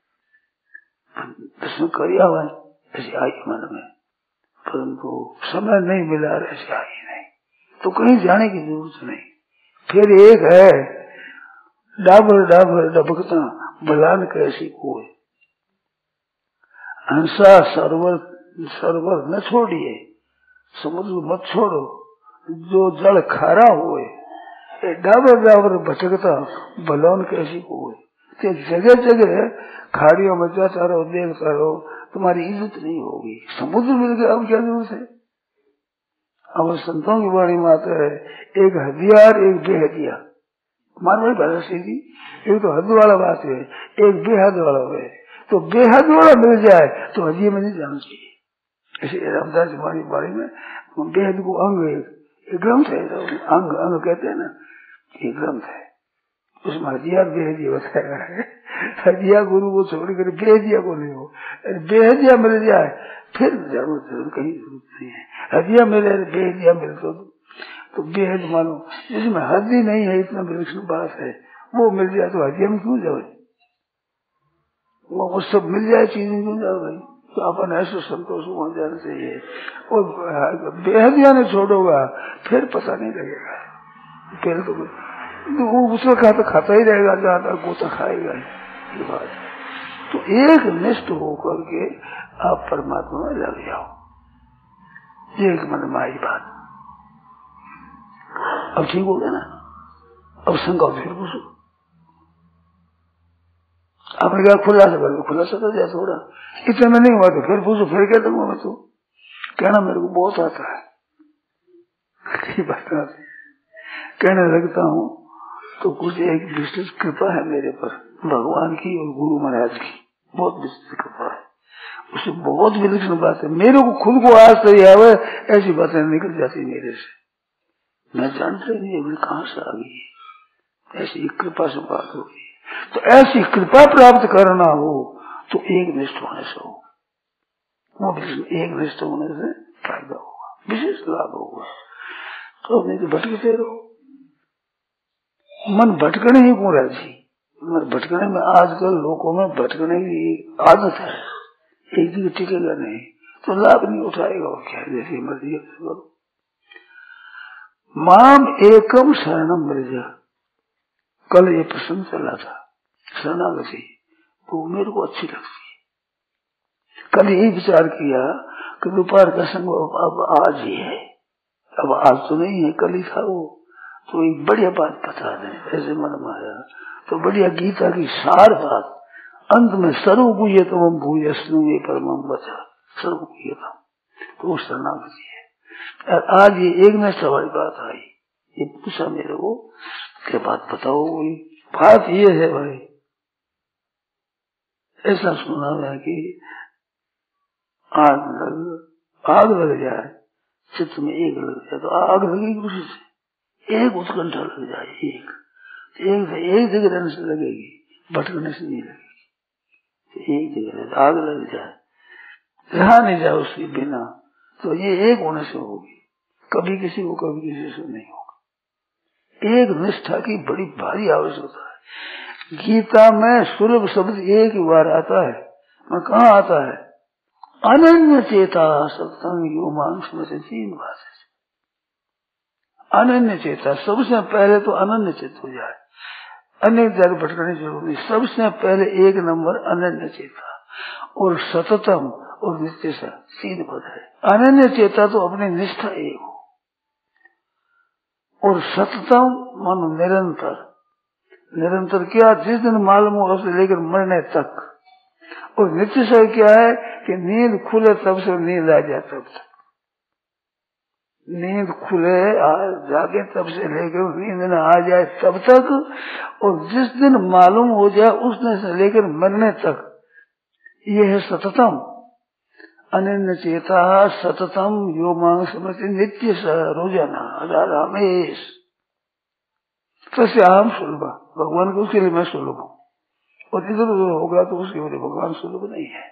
दर्शन करिया हुआ ऐसी आई मन में, परंतु समय नहीं मिला, ऐसी आई नहीं, तो कहीं जाने की जरूरत नहीं। फिर एक है डाबर डाबर डबकता बलान कैसी कोई, हंसा सरोवर सरोवर न छोड़िए, समुद्र मत छोड़ो, जो जल खारा हुए, डाबर डाबर भटकता बलौन कैसी कोई। जगह जगह खाड़ियों में जाता रहो, देखता रहो, तुम्हारी इज्जत नहीं होगी। समुद्र मिल गया, अब क्या जरूरत है। अब संतों की वाणी में आता है, एक हथियार एक बेहदिया, मानवी भाषा सीधी, एक तो हद वाला बात है, एक बेहद वाला है। तो बेहद वाला मिल जाए तो हदिये में नहीं जाना चाहिए। ऐसे रामदास जी हमारी बाड़ी में बेहद को अंग एक ग्रंथ है, अंग अंग कहते हैं ना, ये ग्रंथ है, उसमें हदियार बेहदिया बताया है। हदिया गुरु को छोड़कर बेहदिया को ले हो, बेहदिया मिल जाए फिर जरूरत है, कहीं जरूरत नहीं है। हदिया मिले बेहदिया मिले तो, तो बेहद मानो जिसमें हदी नहीं है, इतना विलक्षण बात है, वो मिल जाए तो हदिया में क्यों जाओ, वो सब मिल जाए चीजें क्यों जाओ भाई। तो अपन ऐसे संतोष वहां जाना चाहिए। और बेहदिया ने छोड़ोगा फिर पता नहीं लगेगा, फिर तो वो उसका खाता खाता ही रहेगा, ज्यादा गोता खाएगा ये बात। तो एक निष्ठ होकर के आप परमात्मा में लग जाओ, ये एक मन में आई बात। अब ठीक हो गया ना, अब शंका फिर पूछो, आपने कहा खुलासा कर, खुलासा कर जाए थोड़ा, इतने में नहीं हुआ तो फिर पूछो, फिर कह दूंगा मैं, तो कहना मेरे को बहुत आता है, बात आती कहने लगता हूँ तो कुछ एक विशेष कृपा है मेरे पर, भगवान की और गुरु महाराज की बहुत विशेष कृपा है। उससे बहुत विलक्षण बात है। मेरे को खुद को आज तक आवे ऐसी बातें निकल जाती मेरे से, मैं जानते नहीं अभी कहाँ से आ गई, ऐसी कृपा से बात होगी। तो ऐसी कृपा प्राप्त करना हो तो एक निष्ठ होने से हो, वो एक निष्ठ होने से फायदा होगा, विशेष लाभ होगा। तो नहीं तो भटकते रहो, मन भटकने ही क्यों राजी, मन भटकने में आजकल लोगों में भटकने की आदत है, एक दिन टिकेगा नहीं तो लाभ नहीं उठाएगा, और क्या जैसी मर्जी करो। माम एकम शरणम ब्रज, कल ये प्रसंग चला था शरणागति, वो मेरे को अच्छी लगती है। कल यही विचार किया कि दोपहर का संग अब आज ही है, अब आज तो नहीं है, कल ही था वो, तो एक बढ़िया बात बता दें, ऐसे मन में आया तो बढ़िया गीता की सार बात अंत में सर्वगुह्यतम तो भूयस्नु ये परमम बचा, सर्वगुह्यतम तो वो शरणागति है। और आज ये एक न सवाल बात आई, ये पूछा मेरे को क्या बात बताओ, वही बात ये है भाई, ऐसा सुना है कि आग लग आग लग जाए, चित्त में एक लग जाए तो आग लगेगी उसी से, एक उत्कंठा लग जाए, एक एक से एक जगह रहने से लगेगी, भटकने से नहीं लगेगी। एक जगह आग लग जाए, रहा नहीं जाए उसके बिना, तो ये एक होने से होगी, कभी किसी को कभी किसी से नहीं होगा। एक निष्ठा की बड़ी भारी आवश्यकता है। गीता में सुलभ शब्द एक ही बार आता है, मैं कहाँ आता है, अनन्य चेता सत्संग यो मांस में से तीन बात है। अनन्य चेता, सबसे पहले तो अनन्य चित्त हो जाए, अन्य जगह भटकने जरूरी, सबसे पहले एक नंबर अनन्य चेता और सततम और नित्य सा तीन पद है। अनन्य चेता तो अपनी निष्ठा एक हो, और सततम मानो निरंतर, निरंतर क्या, जिस दिन मालूम हो उससे लेकर मरने तक, और नित्य से क्या है कि नींद खुले तब से नींद आ जाए तब तक, नींद खुले जागे तब से लेकर नींद न आ जाए तब तक, और जिस दिन मालूम हो जाए उस दिन से लेकर मरने तक, ये है सततम। अनन्य चेता सततम यो मांग समझते नित्य स रोजाना हजार हमेश हम सुलभ, भगवान को उसके लिए मैं सुलभ हूँ, और इधर उधर होगा तो उसके लिए भगवान सुलभ नहीं है।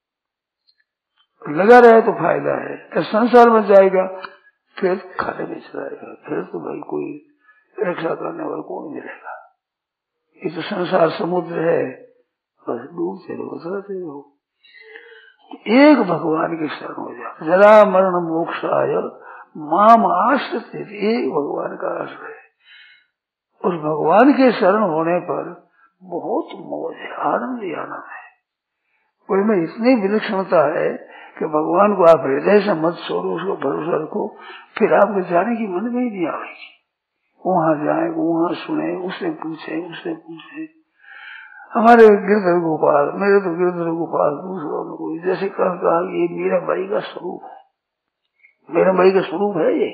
लगा रहे तो फायदा है, तो संसार में जाएगा फिर खाने में चलाएगा, फिर तो भाई कोई रक्षा करने वाला कौन मिलेगा। ये तो संसार समुद्र है, बस डूबते रहो चलते रहो। एक भगवान के शरण हो जाओ, जरा मरण मोक्षाय माम आश्रित, एक भगवान का आश्रय, और भगवान के शरण होने पर बहुत मौज है, आनंद ही आनंद है। कोई में इतनी विलक्षणता है कि भगवान को आप हृदय से मत छोड़ो, उसको भरोसा रखो, फिर आपको जाने की मन में ही नहीं आएगी। वहां जाए, वहां सुने, उससे पूछे, उससे पूछे। हमारे गिरधर गोपाल, मेरे तो गिरधर गोपाल दूसरों में कोई, जैसे कल कहा ये मीरा बाई का स्वरूप है, मीरा बाई का स्वरूप है ये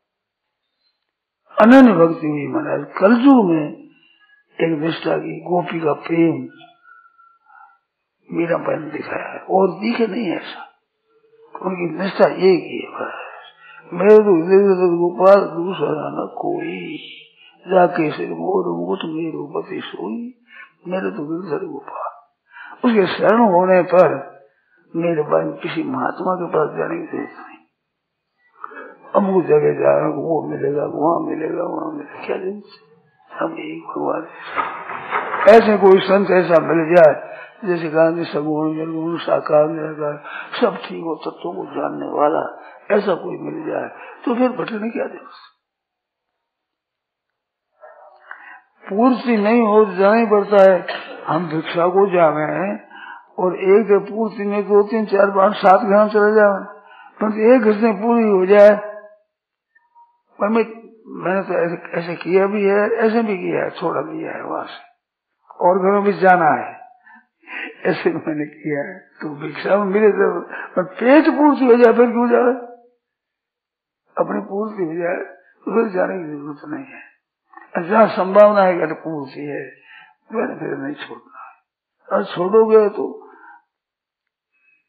अनन्य भक्ति हुई। महाराज कलयुग में एक निष्ठा की गोपी का प्रेम मीरा बाई ने दिखाया है, और दिखे नहीं ऐसा, उनकी निष्ठा एक ही है। मेरे तो गिरधर गोपाल दूसरा न कोई, जाके सिर मोर मुकुट मेरो पति सोई, मेरे तो गिरधर गोपाल। उसके शरण होने पर मेरे भाई किसी महात्मा के पास जाने की जरूरत नहीं, अमुक जगह जाए वो मिलेगा, वहां मिलेगा, वहां मिलेगा, क्या जरूरत, हम एक भगवान। ऐसे कोई संत ऐसा मिल जाए जैसे गांधी सगुण निर्गुण साकार निराकार सब ठीक हो, तत्वों को जानने वाला ऐसा कोई मिल जाए तो फिर भटकने क्या जरूरत। पूर्ति नहीं हो जाना ही पड़ता है। हम भिक्षा को जावे और एक पूर्ति में दो तीन चार पांच सात ग्राम चले जावे, पर एक घटने पूरी हो जाए। पर मैं मैंने तो ऐसे, ऐसे किया भी है, ऐसे भी किया है, छोड़ा दिया है वहां से, और घरों में जाना है, ऐसे मैंने किया है। तो भिक्षा में मिले तो पर पेट पूर्ति हो जाए फिर क्यों जाए, अपनी पूर्ति हो जाए तो फिर जाने की जरूरत नहीं है। जहाँ संभावना है कि पूर्ति है मैंने फिर नहीं छोड़ना है, और छोड़ोगे तो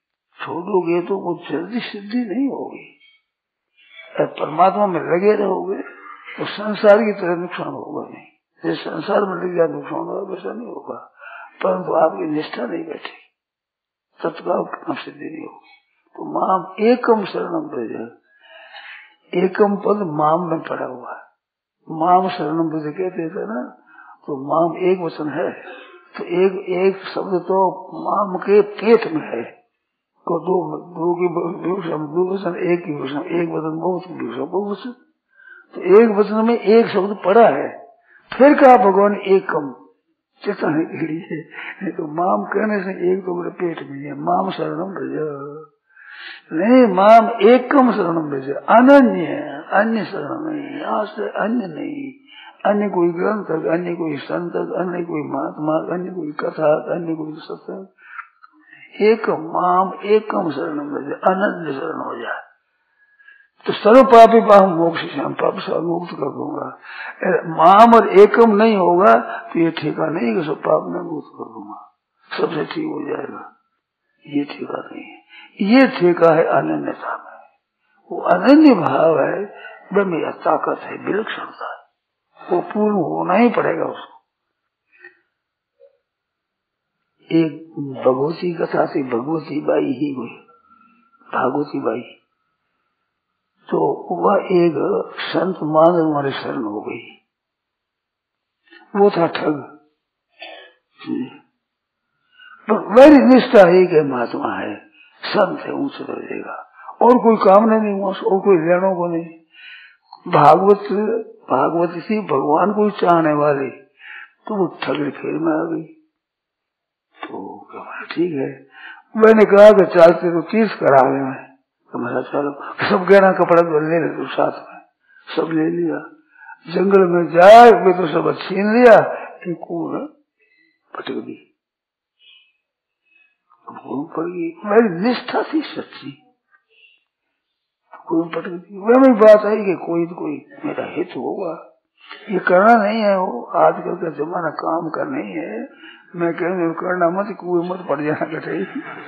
छोड़ोगे तो वो जल्दी सिद्धि नहीं होगी। परमात्मा में लगे रहोगे तो संसार की तरह नुकसान होगा नहीं। जैसे संसार में लग जाए नुकसान होगा वैसा नहीं होगा, परंतु आपकी निष्ठा नहीं बैठी, तत्काल सिद्धि नहीं होगी। तो माम एकम शरणम ब्रज, एकम पद माम में पड़ा हुआ है। माम शरणम ब्रज कहते थे ना, तो माम एक वचन है, तो एक एक शब्द तो माम के पेट में है, को दो दो की विभूषण, दो वचन एक की विभूषण, एक वचन बहुत की विभूषण, बहुवचन, तो एक वचन में एक शब्द पड़ा है। फिर कहा भगवान एकम चेताने के लिए, नहीं तो माम कहने से एक तो मेरे पेट में है। माम शरणम ब्रज नहीं, माम एकम शरणम ब्रज, अनन्य, अन्य शरण नहीं, आश्रय अन्य नहीं, अन्य कोई ग्रंथ, अन्य कोई संत, अन्य कोई महात्मा, अन्य कोई कथा, अन्य कोई सत्संग, एक माम एकम शरणम ब्रज, अनन्य शरण हो जाए तो सर्व पापी पाप मोक्ष श्याम पाप से मुक्त कर दूंगा। माम और एकम नहीं होगा तो ये ठेका नहीं कि सब पाप में मुक्त कर दूंगा, सबसे ठीक हो जाएगा, ये ठेका नहीं है। ये ठेका है अनन्यता में, वो अनन्य भाव है, वह मेरा ताकत है, विलक्षणता है, वो पूर्ण होना ही पड़ेगा उसको। एक भगवती कथा थी, भगवती बाई ही हुई, भागवती बाई, तो वह एक संत मान हमारे शरण हो गई। वो था ठग, मेरी निष्ठा एक है, महात्मा है, संत है, ऊंचे दर्जेगा, और कोई काम नहीं हुआ, और कोई लेनों को नहीं। भागवत भागवती थी, भगवान को चाहने वाली, तो वो ठग फेर में आ गई। तो ठीक है, मैंने कहा कि चालते तो तीर्थ करा ले, मैं मेरा चलो सब गहना कपड़ा तो ले ले तो साथ में सब ले लिया, जंगल में जाए वे तो सब छीन लिया, एक पटक दी, पड़ गई। मेरी निष्ठा थी सच्ची, कोई पटक दी। वह मेरी बात आई कि कोई तो कोई मेरा हित होगा, ये करना नहीं है, वो आजकल का जमाना काम का नहीं है। मैं कहूँ करना मत, कुएं मत पड़ जाना कटे।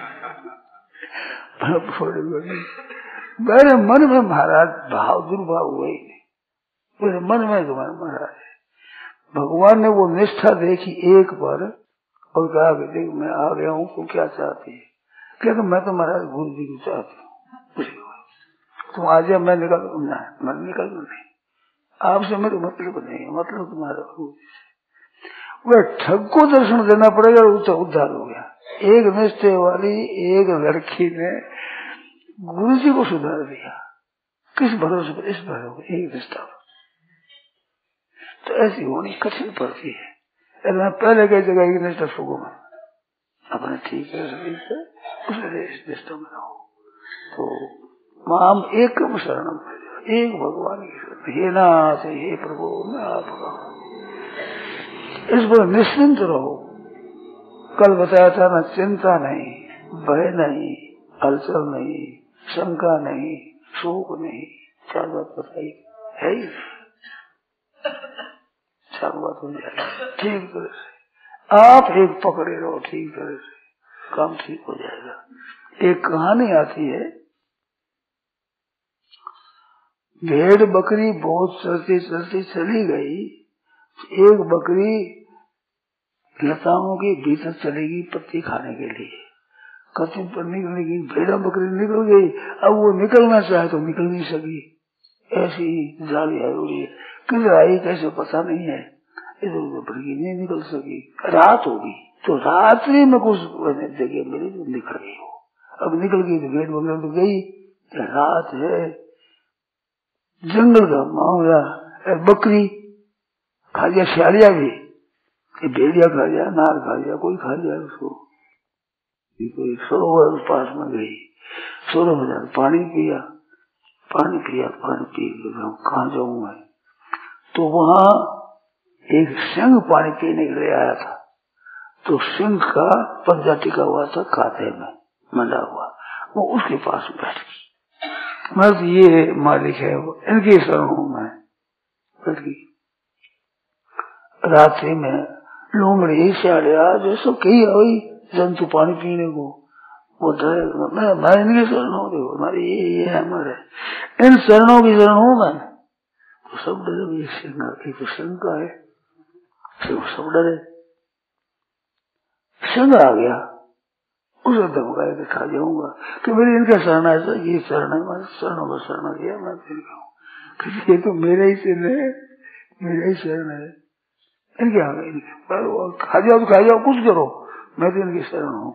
मेरे मन में महाराज भाव दुर्भाव हुआ ही नहीं, मेरे मन में तुम्हारे महाराज भगवान ने वो निष्ठा देखी एक बार और कहा कि देख मैं आ गया हूँ, तो क्या चाहती है? कहते मैं तो महाराज गुरु जी को चाहती हूँ, तुम आ जाए, मैं निकल ना, मैं निकल नहीं, आपसे मेरे मतलब नहीं है, मतलब तुम्हारा गुरु जी से। वह ठग को दर्शन देना पड़ेगा, उसका उद्धार हो गया। एक निष्ठे वाली एक लड़की ने गुरु जी को सुधार दिया, किस भरोसे पर? इस भरोसे एक निष्ठा पर। तो ऐसी होनी कठिन पड़ती है। मैं पहले कई जगह की निष्ठा सुगम है, अपने ठीक है उसमें इस निष्ठा में रहो। तो माम एकम शरणम, एक भगवान की शरण, हे नाथ हे प्रभु मैं आपका, इस पर निश्चिंत रहो। कल बताया था ना, चिंता नहीं, भय नहीं, हलचल नहीं, शंका नहीं, शोक नहीं, चार बात बताई है ही, चार बात हो जाएगी ठीक तरह से। आप एक पकड़े रहो ठीक तरह से, काम ठीक हो जाएगा। एक कहानी आती है, भेड़ बकरी बहुत चलती चलती चली गई, एक बकरी लताओं के भीतर चलेगी पत्ती खाने के लिए, कहीं पर निकलेगी, भेड़ा बकरी निकल गई, अब वो निकलना चाहे तो निकल नहीं सकी, ऐसी जाली आई हुई है, किधर आई कैसे पता नहीं है, इधर उधर बकरी नहीं निकल सकी। रात होगी तो रात्रि में कुछ जगह मिली तो निकल गई हो, अब निकल गई तो भेड़ बकरी तो गई, रात है, जंगल का मामला, बकरी खा लिया, सियालिया भी, भेड़िया खा लिया, नार खा लिया, कोई खा लिया उसको। कोई सरोवर पास में गई, सरोवर में पानी पिया, पानी पिया, पानी पी कहाँ जाऊं मैं, तो वहाँ एक सिंह पानी पीने के लिए आया था, तो सिंह का पंजा टिका हुआ था खाते में मंडा हुआ, वो उसके पास बैठ गई। मैं तो ये मालिक है, वो इनकी शरण हूँ मैं, बैठ गई। रात्रि में लोमड़ी सियाड़िया जो सब कही आई जंतु पानी पीने को, वो डरेगा। मैं हमारे इनके शरण हो, देखो हमारे ये ये है, हमारे इन शरणों की शरण हूँ मैं, तो सब डरे। ये शंका की तो शंका है, सब डरे। शंका आ गया, उसे धमका के खा जाऊंगा कि मेरी इनका शरण है, ये शरण है, मैं शरणों का शरण किया मैं इनका, ये तो मेरा ही शरण है, मेरा ही शरण है, इनके आ गए, खा जाओ तो खा जाओ, कुछ करो, मैं तो इनकी शरण हूँ।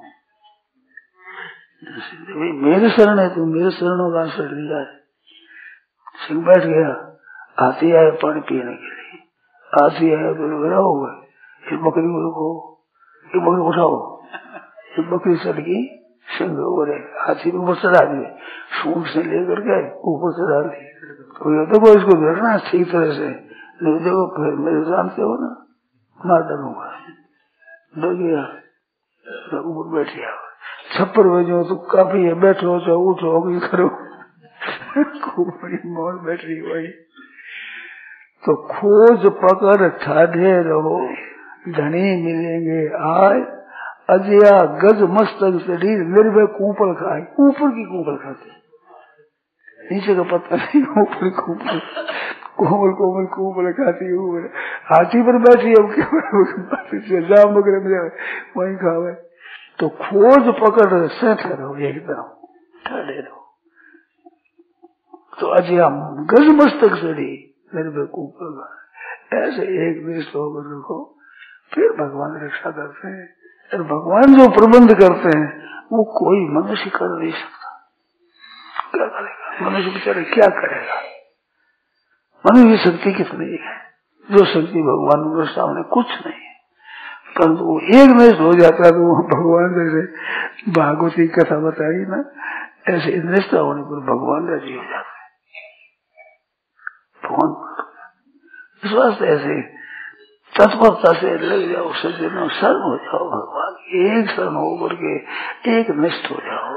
मेरे शरण है, तुम मेरे शरणों का शरण लिया है। सिंह बैठ गया, हाथी आए पानी पीने के लिए, हाथी आया तो लग रहा होगा, एक बकरी को रुको, एक बकरी उठाओ, एक बकरी चढ़ गई, सिंह ऊपर हाथी को ऊपर चढ़ा दिए, सूंड से लेकर के ऊपर चढ़ा दिए। तो देखो इसको देखना ठीक तरह से, नहीं देखो फिर मेरे जानते हो ना, मार डालूंगा। डर गया, ऊपर बैठ गया, छप्पर भेजो तो काफी है, बैठो चाहे उठो भी करो, खूब बड़ी मौज बैठ रही भाई। तो खोज पकड़ ठाढ़े रहो, धनी मिलेंगे आय, अजया गज मस्तक शरीर निर्भय कूपल खाए। ऊपर की कूपल खाते, नीचे का पता नहीं, ऊपर कूपल, कोमल कोमल कूपल खाती, ऊपर हाथी पर बैठी, अब क्या जाम वगैरह मिले वही खावे। तो खोज पकड़ सेठ रहो, एकदम ठाढ़े रहो। तो अजया गज मस्तक शरीर निर्भय कूपल खाए, ऐसे एक निष्ठ होकर रखो, फिर भगवान रक्षा करते हैं। और भगवान जो प्रबंध करते हैं वो कोई मनुष्य कर नहीं सकता। क्या करेगा मनुष्य, बेचारे क्या करेगा? मनुष्य शक्ति कितनी है, जो शक्ति भगवान के सामने कुछ नहीं है। परंतु वो एक निष्ठ हो जाता है तो वो भगवान जैसे भागवती कथा बताई ना, ऐसे निष्ठा होने पर भगवान राजी हो जाते हैं। भगवान इस वास्ते ऐसे तत्परता से लग जाओ, सज्जनों शरण हो जाओ, भगवान एक शरण होकर के एक निष्ठ हो जाओ,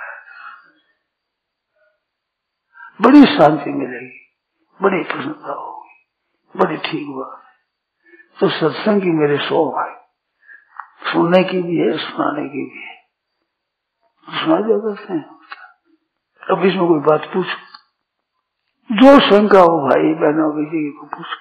बड़ी शांति मिलेगी, बड़ी प्रसन्नता होगी, बड़ी ठीक बात है। तो सत्संग की मेरे शौक है, सुनने की भी है, सुनाने की भी है, सुना जा करते हैं। अब इसमें कोई बात पूछो, जो शंका हो भाई बहनों किसी को पूछो।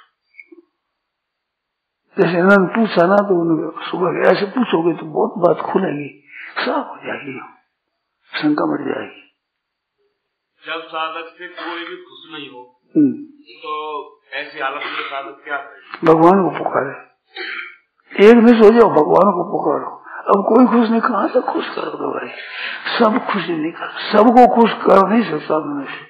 जैसे इन्होंने पूछा ना, तो उन्होंने सुबह ऐसे पूछोगे तो बहुत बात खुलेगी, साफ हो जाएगी, शंका मिट जाएगी। जब साधक से कोई भी खुश नहीं हो तो ऐसी हालत में साधक क्या करे? भगवान को पुकारे, एक मिस हो जाओ, भगवान को पुकारो। अब कोई खुश नहीं, कहाँ से खुश कर दो भाई, सब खुशी नहीं कर, सबको खुश कर नहीं सकता मनुष्य।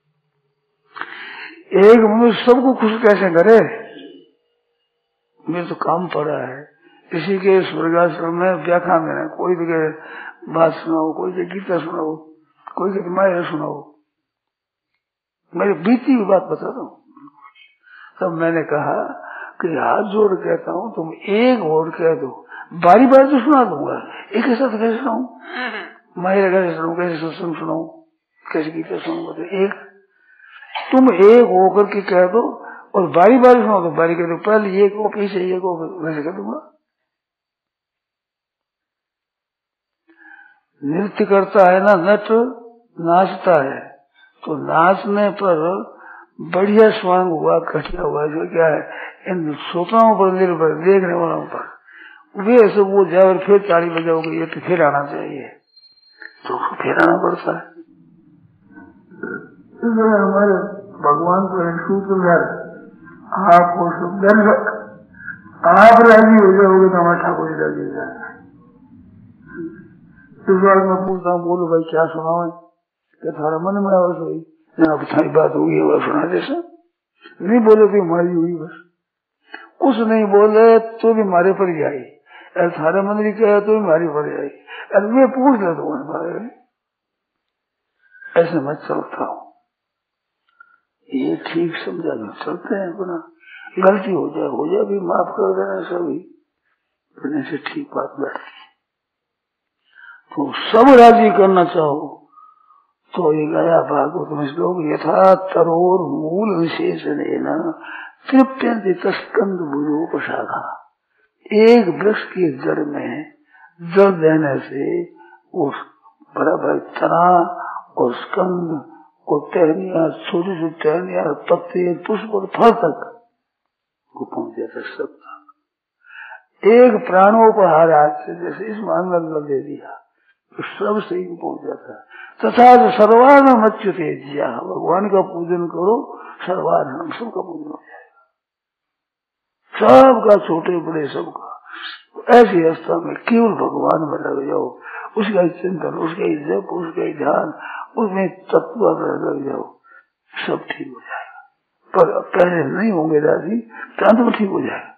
एक मनुष्य सबको खुश कैसे करे? मेरे तो काम पड़ा है, इसी के स्वर्गाश्रम में व्याख्या देना, कोई भी बात सुनाओ, कोई के गीता सुनाओ, कोई के माया सुनाओ, मेरी बीती हुई बात बता दो। तब मैंने कहा कि हाथ जोड़ कहता हूँ, तुम एक और कह दो, बारी बारी तो सुना दूंगा, एक ही साथ कैसे सुनाऊं, माया कैसे सुनाऊं, कैसे सत्संग सुनाऊं, कैसे गीता सुनाऊंगा? तो एक तुम एक होकर के कह दो और बारी बारी सुनाओ, तो बारी कह दो, पहले ये को पीछे ये को, वैसे कर दूंगा। नृत्य करता है ना नट, नाचता है, तो नाचने पर बढ़िया स्वांग हुआ, घटिया हुआ, जो क्या है इन श्रोताओं पर निर्भर, देखने वालों पर, वे ऐसे वो जाए फिर ताली बजाओगे, ये तो फिर आना चाहिए, तो फिर आना पड़ता है। हमारे भगवान को सूत्रधार, आपको सुंदर, आप राजी हो जाओगे तो हमारा ठाकुर जी राजी हो जाएगा। इस बार मैं पूछता हूँ, बोलो भाई क्या सुनाओ, क्या थारा मन में आवाज हुई ना, अब सारी बात होगी, वह सुना जैसा नहीं बोले तो हमारी हुई, बस कुछ नहीं बोले तो भी हमारे पर ही आई, अरे थारे मन भी क्या है तो भी हमारी पर आई, अरे मैं पूछ ले तो बारे में ऐसे मैं चलता हूँ, ये ठीक समझा नहीं, चलते हैं अपना, गलती हो जाए हो जाए भी माफ कर देना सभी, अपने से ठीक बात बैठती। तो सब राजी करना चाहो तो ये गया भागवत में श्लोक, यथा तरोर मूल विशेष लेना तृप्यंति तस्कंद भुजोप शाखा। एक वृक्ष की जड़ में जल देने से वो बड़ा भाई तना और स्कंद और टहनिया, छोटी छोटी टहनिया, पत्ते, पुष्प और फल तक वो पहुंच जाता सब तक। एक प्राणोपहार हाथ से जैसे इस अन्न दे दिया तो सब सही पहुंच जाता है। तथा सर्वान मच्युते जिया, भगवान का पूजन करो, सर्वान हम सबका पूजन हो जाएगा, सबका, छोटे बड़े सबका। ऐसी अवस्था में केवल भगवान में लग जाओ, उसका ही चिंतन, उसका ही जप, उसका ही ध्यान, उसमें तत्व लग जाओ, सब ठीक हो जाएगा। पर पहले नहीं होंगे दादी, तुरंत में ठीक हो जाएगा।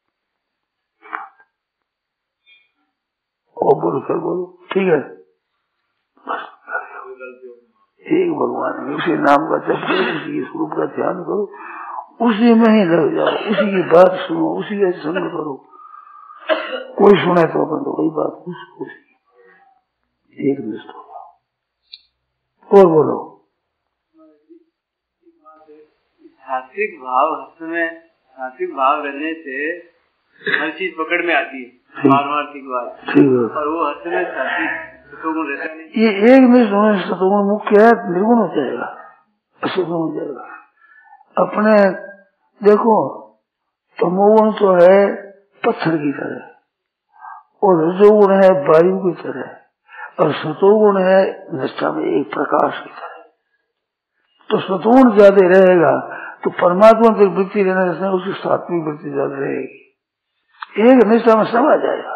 और बोलो सर बोलो, ठीक है, बस एक भगवान है, उसी नाम का जप करो, उसी के स्वरूप का ध्यान करो, उसी में ही लग जाओ, उसी की बात सुनो, उसी का संग करो। कोई सुने तो अपन तो वही बात उसको एक निष्ठ हो जाओ। और बोलो, सात्विक भाव हस्त में, सात्विक भाव रहने से हर चीज पकड़ में आती है, पारमार्थिक बात, और वो हस्त में सात्विक सतोगुण रहता नहीं। ये एक निष्ठ होने से सतोगुण मुख्य है, निर्गुण हो जाएगा, असतोगुण हो जाएगा। अपने देखो तमोगुण तो है पत्थर की तरह, और रजोगुण है वायु की तरह, और सतोगुण है निष्ठा में एक प्रकाश की तरह। तो सतोगुण ज्यादा रहेगा तो परमात्मा की वृत्ति रहने से उसकी सात्विक वृत्ति ज्यादा रहेगी। एक निष्ठा में सब आ जाएगा,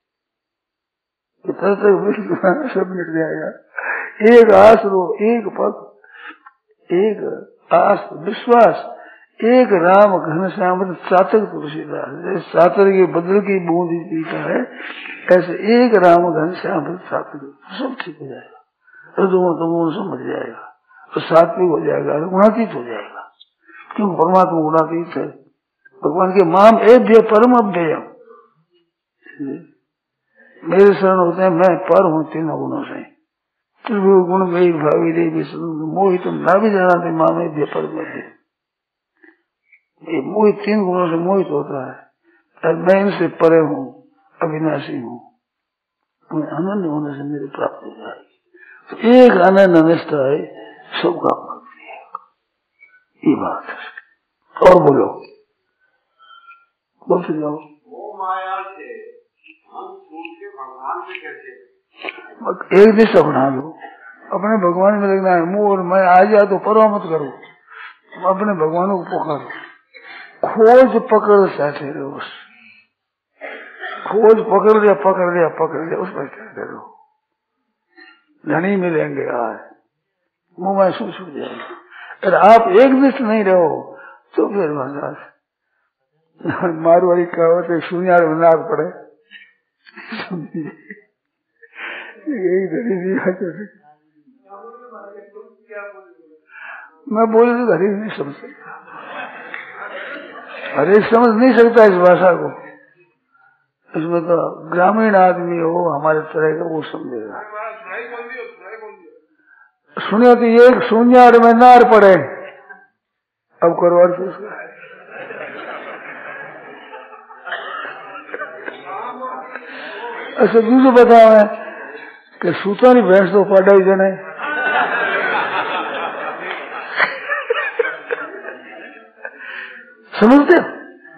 इतना तक सब मिट जाएगा। एक आस रो, एक पद, एक आस विश्वास, एक राम घनश्याम चातक तुलसीदास, चातर के बदल की बूंद पीता है, ऐसे एक राम घनश्याम चातक, सब ठीक हो जाएगा, रजोगुण तमोगुण सब मर जाएगा, तो सात्विक हो जाएगा, गुणातीत हो जाएगा। क्यों? परमात्मा गुणातीत है। भगवान के माम एभ्य परम अभ्ययम, मेरे शरण होते हैं, मैं पर हूँ तीनों गुणों से। गुण में भावी देवी मोहित ना भी जाना थे माम एभ्य परम अभ्ययम। ये मोहित तीन गुणों से मोहित होता है, मैं इनसे परे हूँ, अविनाशी हूँ, अनन्य होने से मेरे प्राप्त हो जाएगी। तो एक अनन्य निष्ठा है, सबका भक्ति है, ये बात है। और बोलो, बोलते जाओ। वो माया से हम छूट के भगवान में कैसे? एक निष्ठा बना लो, अपने भगवान में लगना है। मुंह और मैं आ जाए तो परवाह मत करो, अपने भगवानों को पुकारो, खोज पकड़ सहते रहो, बस खोज पकड़ लिया पकड़ लिया पकड़ लिया उस पर सहते रहो, धनी मिलेंगे आज, मुंह महसूस हो जाएगा। अगर आप एक निष्ठ नहीं रहो तो फिर महाराज मारवाड़ी कहावत है, सुनियार नाक पड़े, यही धनी नहीं। मैं बोले तो हरेक नहीं समझ सकता, हरेक समझ नहीं सकता इस भाषा को। इसमें तो ग्रामीण आदमी हो हमारे तरह का वो समझेगा। सुने तो ये सुनियार में नार पड़े, अब करो अर्थ उसका। ऐसे दूसरे बताओ है कि सूता नहीं भैंस तो पाडा ही जने, समझते हो?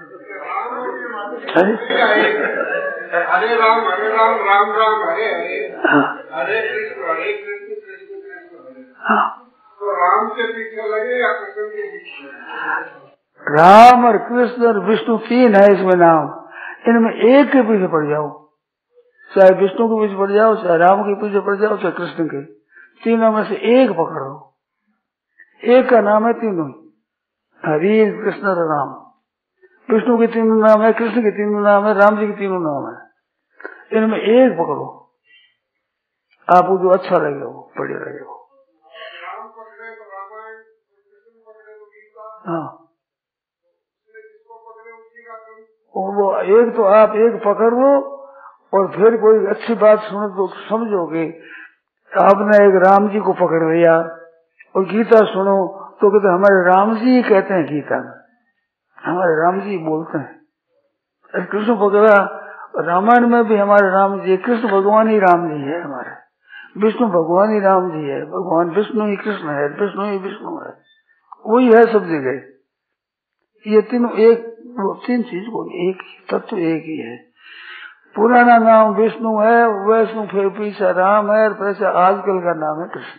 हरे राम हरे राम राम राम हरे हरे, हरे कृष्ण हरे कृष्ण कृष्ण कृष्ण हरे। तो राम के पीछे लगे या कृष्ण के पीछे? राम और कृष्ण और विष्णु तीन है इसमें नाम, इनमें एक के पीछे पड़ जाओ, चाहे विष्णु के पीछे पड़ जाओ, चाहे राम के पीछे पड़ जाओ, चाहे कृष्ण के, तीनों में से एक पकड़ो। एक का नाम है तीनों, हरि कृष्ण और राम। विष्णु के तीनों नाम है, कृष्ण के तीनों नाम है, राम जी के तीनों नाम है, इनमें एक पकड़ो, आपको जो अच्छा लगे वो बढ़िया लगे वो। राम पकड़े तो रामायण, कृष्ण पकड़े तो गीता, हाँ, जिसको पकड़े उसी का कर्म। और वो एक तो आप एक पकड़ लो, और फिर कोई अच्छी बात सुनो तो समझोगे आपने एक राम जी को पकड़ लिया, और गीता सुनो तो कहते हमारे राम जी कहते हैं, गीता में हमारे राम जी बोलते हैं। कृष्ण पकड़ा, रामायण में भी हमारे राम जी, कृष्ण भगवान ही राम जी है हमारे, विष्णु भगवान ही राम जी है, भगवान विष्णु ही कृष्ण है, विष्णु ही विष्णु है, वही है सब जगह। ये तीनों एक, वो तीन चीज को एक तत्व एक ही है। पुराना नाम विष्णु है, वैष्णु फिर पीछे राम है, और वैसे आजकल का नाम है कृष्ण।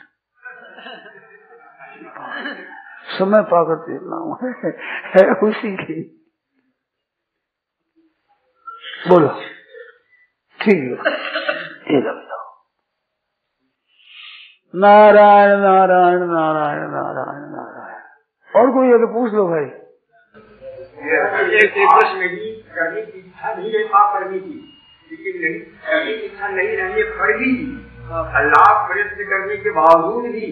समय पाकर नाम है, है उसी की। बोलो ठीक है, ये लग जाओ। नारायण नारायण नारायण नारायण नारायण। और कोई है तो पूछ लो भाई। एक प्रश्न की करने की इच्छा नहीं है, पाप करने की, लेकिन नहीं करने की इच्छा नहीं रहने पर भी अल्लाह प्रयत्न करने के बावजूद भी,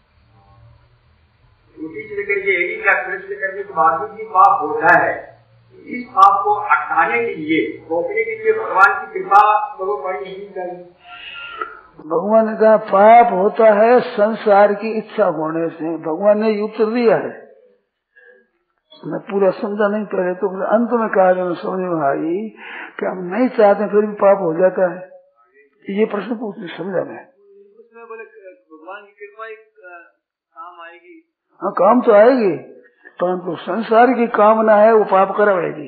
उसी चीज करके एक का प्रयत्न करने के बावजूद भी पाप होता है। इस पाप को हटाने के लिए, रोकने के लिए भगवान की कृपा करो बड़ी नहीं चाहिए। भगवान ने कहा पाप होता है संसार की इच्छा होने से। भगवान ने उत्तर दिया है, मैं पूरा समझा नहीं पहले, तो अंत में कहा जब समझ में आई कि हम नहीं चाहते फिर भी पाप हो जाता है। ये प्रश्न पूछने समझा मैं। उसमें बोले भगवान की कृपा एक काम आएगी। हाँ काम तो आएगी, परंतु संसार की कामना है वो पाप करवाएगी।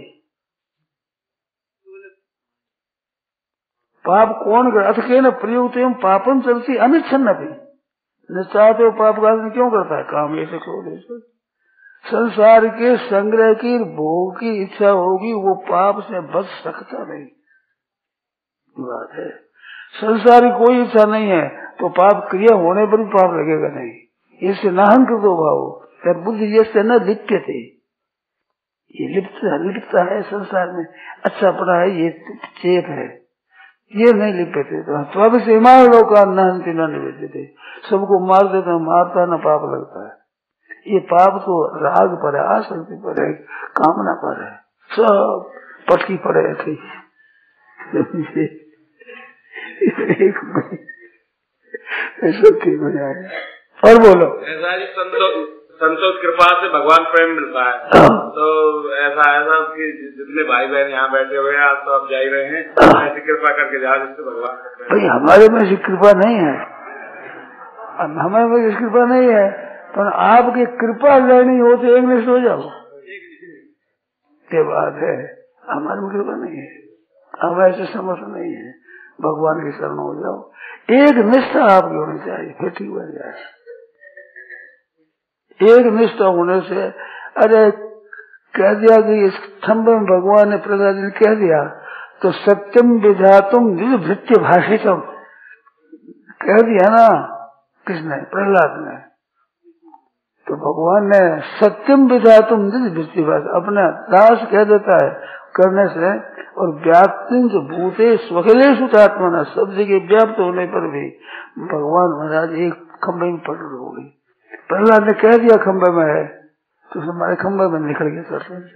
पाप कौन कर अथ के न प्रयुक्त एवं पापम चलती अनिच्छन्न भी न चाहते हो पाप का क्यों करता है काम ऐसे क्रोध। संसार के संग्रह की भोग की इच्छा होगी, वो पाप से बच सकता नहीं। बात है संसार की कोई इच्छा नहीं है तो पाप क्रिया होने पर भी पाप लगेगा नहीं। इससे नाहन कर दो भाव बुद्धि जैसे न लिप्य थे, ये लिप्त लिप्ता है संसार में, अच्छा पड़ा है, ये चेप है, ये नहीं लिप्य थे। तो अब से हिमालय लोग का नहनती न निवेदते थे, सबको मार देते, मारता न पाप लगता है। ये पाप तो राग पर है, आसक्ति पर है, कामना पर है, सब पटकी पड़े थे। ऐसा ठीक हो जाएगा। और बोलो ऐसा ही संतोष संतोष कृपा से भगवान प्रेम मिलता है। तो ऐसा ऐसा कि जितने भाई बहन यहाँ बैठे हुए हैं, आज तो आप जा ही रहे हैं, ऐसी कृपा करके जा जिससे भगवान भाई हमारे में ऐसी कृपा नहीं है, हमारे में ऐसी कृपा नहीं है, पर आपकी कृपा लेनी हो तो एक निष्ठ हो जाओ, ये बात है। हमारे में कृपा नहीं है, हम ऐसे समर्थ नहीं है, भगवान की शरण हो जाओ, एक निष्ठा आपकी होनी चाहिए, फिर ठीक बन जाए। एक निष्ठा होने से, अरे कह दिया कि इस स्तंभ में भगवान ने प्रहलाद ने कह दिया तो सत्यम विधातुम निज भृत्य भाषितम कह दिया ना, किसने? प्रहलाद ने। तो भगवान ने सत्यम विधातुम निज भृत्य भाषा अपना दास कह देता है करने से, और व्याप्ति भूते स्वखिलेश आत्मा, सब जगह व्याप्त होने पर भी भगवान महाराज एक खंभे में पकड़ हो गई। प्रहलाद ने कह दिया खंभे में है तो हमारे खंभे में निकल गया दर्शन से।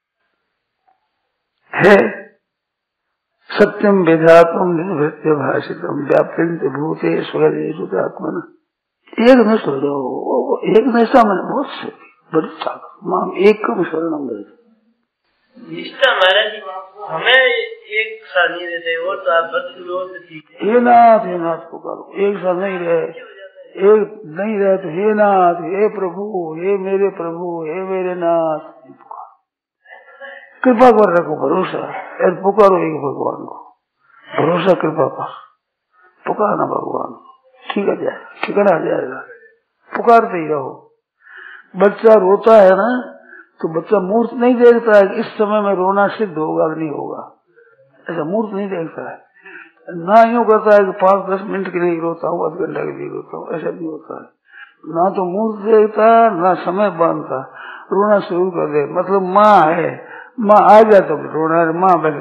है सत्यम विधातुम निवृत्य भाषितम व्याप्ति भूते स्वदेश आत्मा। एक निष्ठा हो जाओ, एक निष्ठा मैंने बहुत से बड़ी ताकत माम एक कम शरणम निष्ठा महाराज हमें एक साल नहीं देते और तो आप बदलो। हे नाथ हे नाथ पुकारो, एक साल नहीं रहे, एक नहीं रहे तो हे नाथ, हे प्रभु, हे मेरे प्रभु, हे मेरे नाथ, कृपा कर रखो, भरोसा और पुकारो एक भगवान को, भरोसा कृपा पर पुकारना भगवान को, ठीक है जाए ठिकाना आ जाएगा, पुकारते ही रहो। बच्चा रोता है ना तो बच्चा मूर्त नहीं देखता है कि इस समय में रोना सिद्ध होगा नहीं होगा, ऐसा मूर्त नहीं देखता है ना, यूँ करता है कि पाँच दस मिनट के लिए रोता हूँ, आध घंटा के लिए रोता हूँ, ऐसा नहीं होता है। ना तो मूर्त देखता ना समय बांधता, रोना शुरू कर दे, मतलब माँ है, माँ आ जाए तो रोना, माँ बन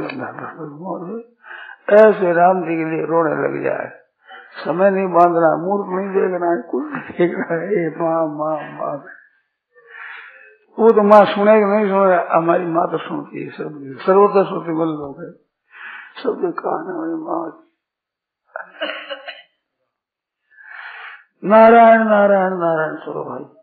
ऐसे राम जी के लिए रोने लग जाए, समय नहीं बांधना, मूर्त नहीं देखना, कुछ नहीं देखना है, माँ माँ माँ। वो तो माँ सुनेगा नहीं सुनेगा, हमारी माँ तो सुनती है, सब सर्वथा सुनती बल लोग है, सब कहना हमारी माँ। नारायण नारायण नारायण, चलो भाई।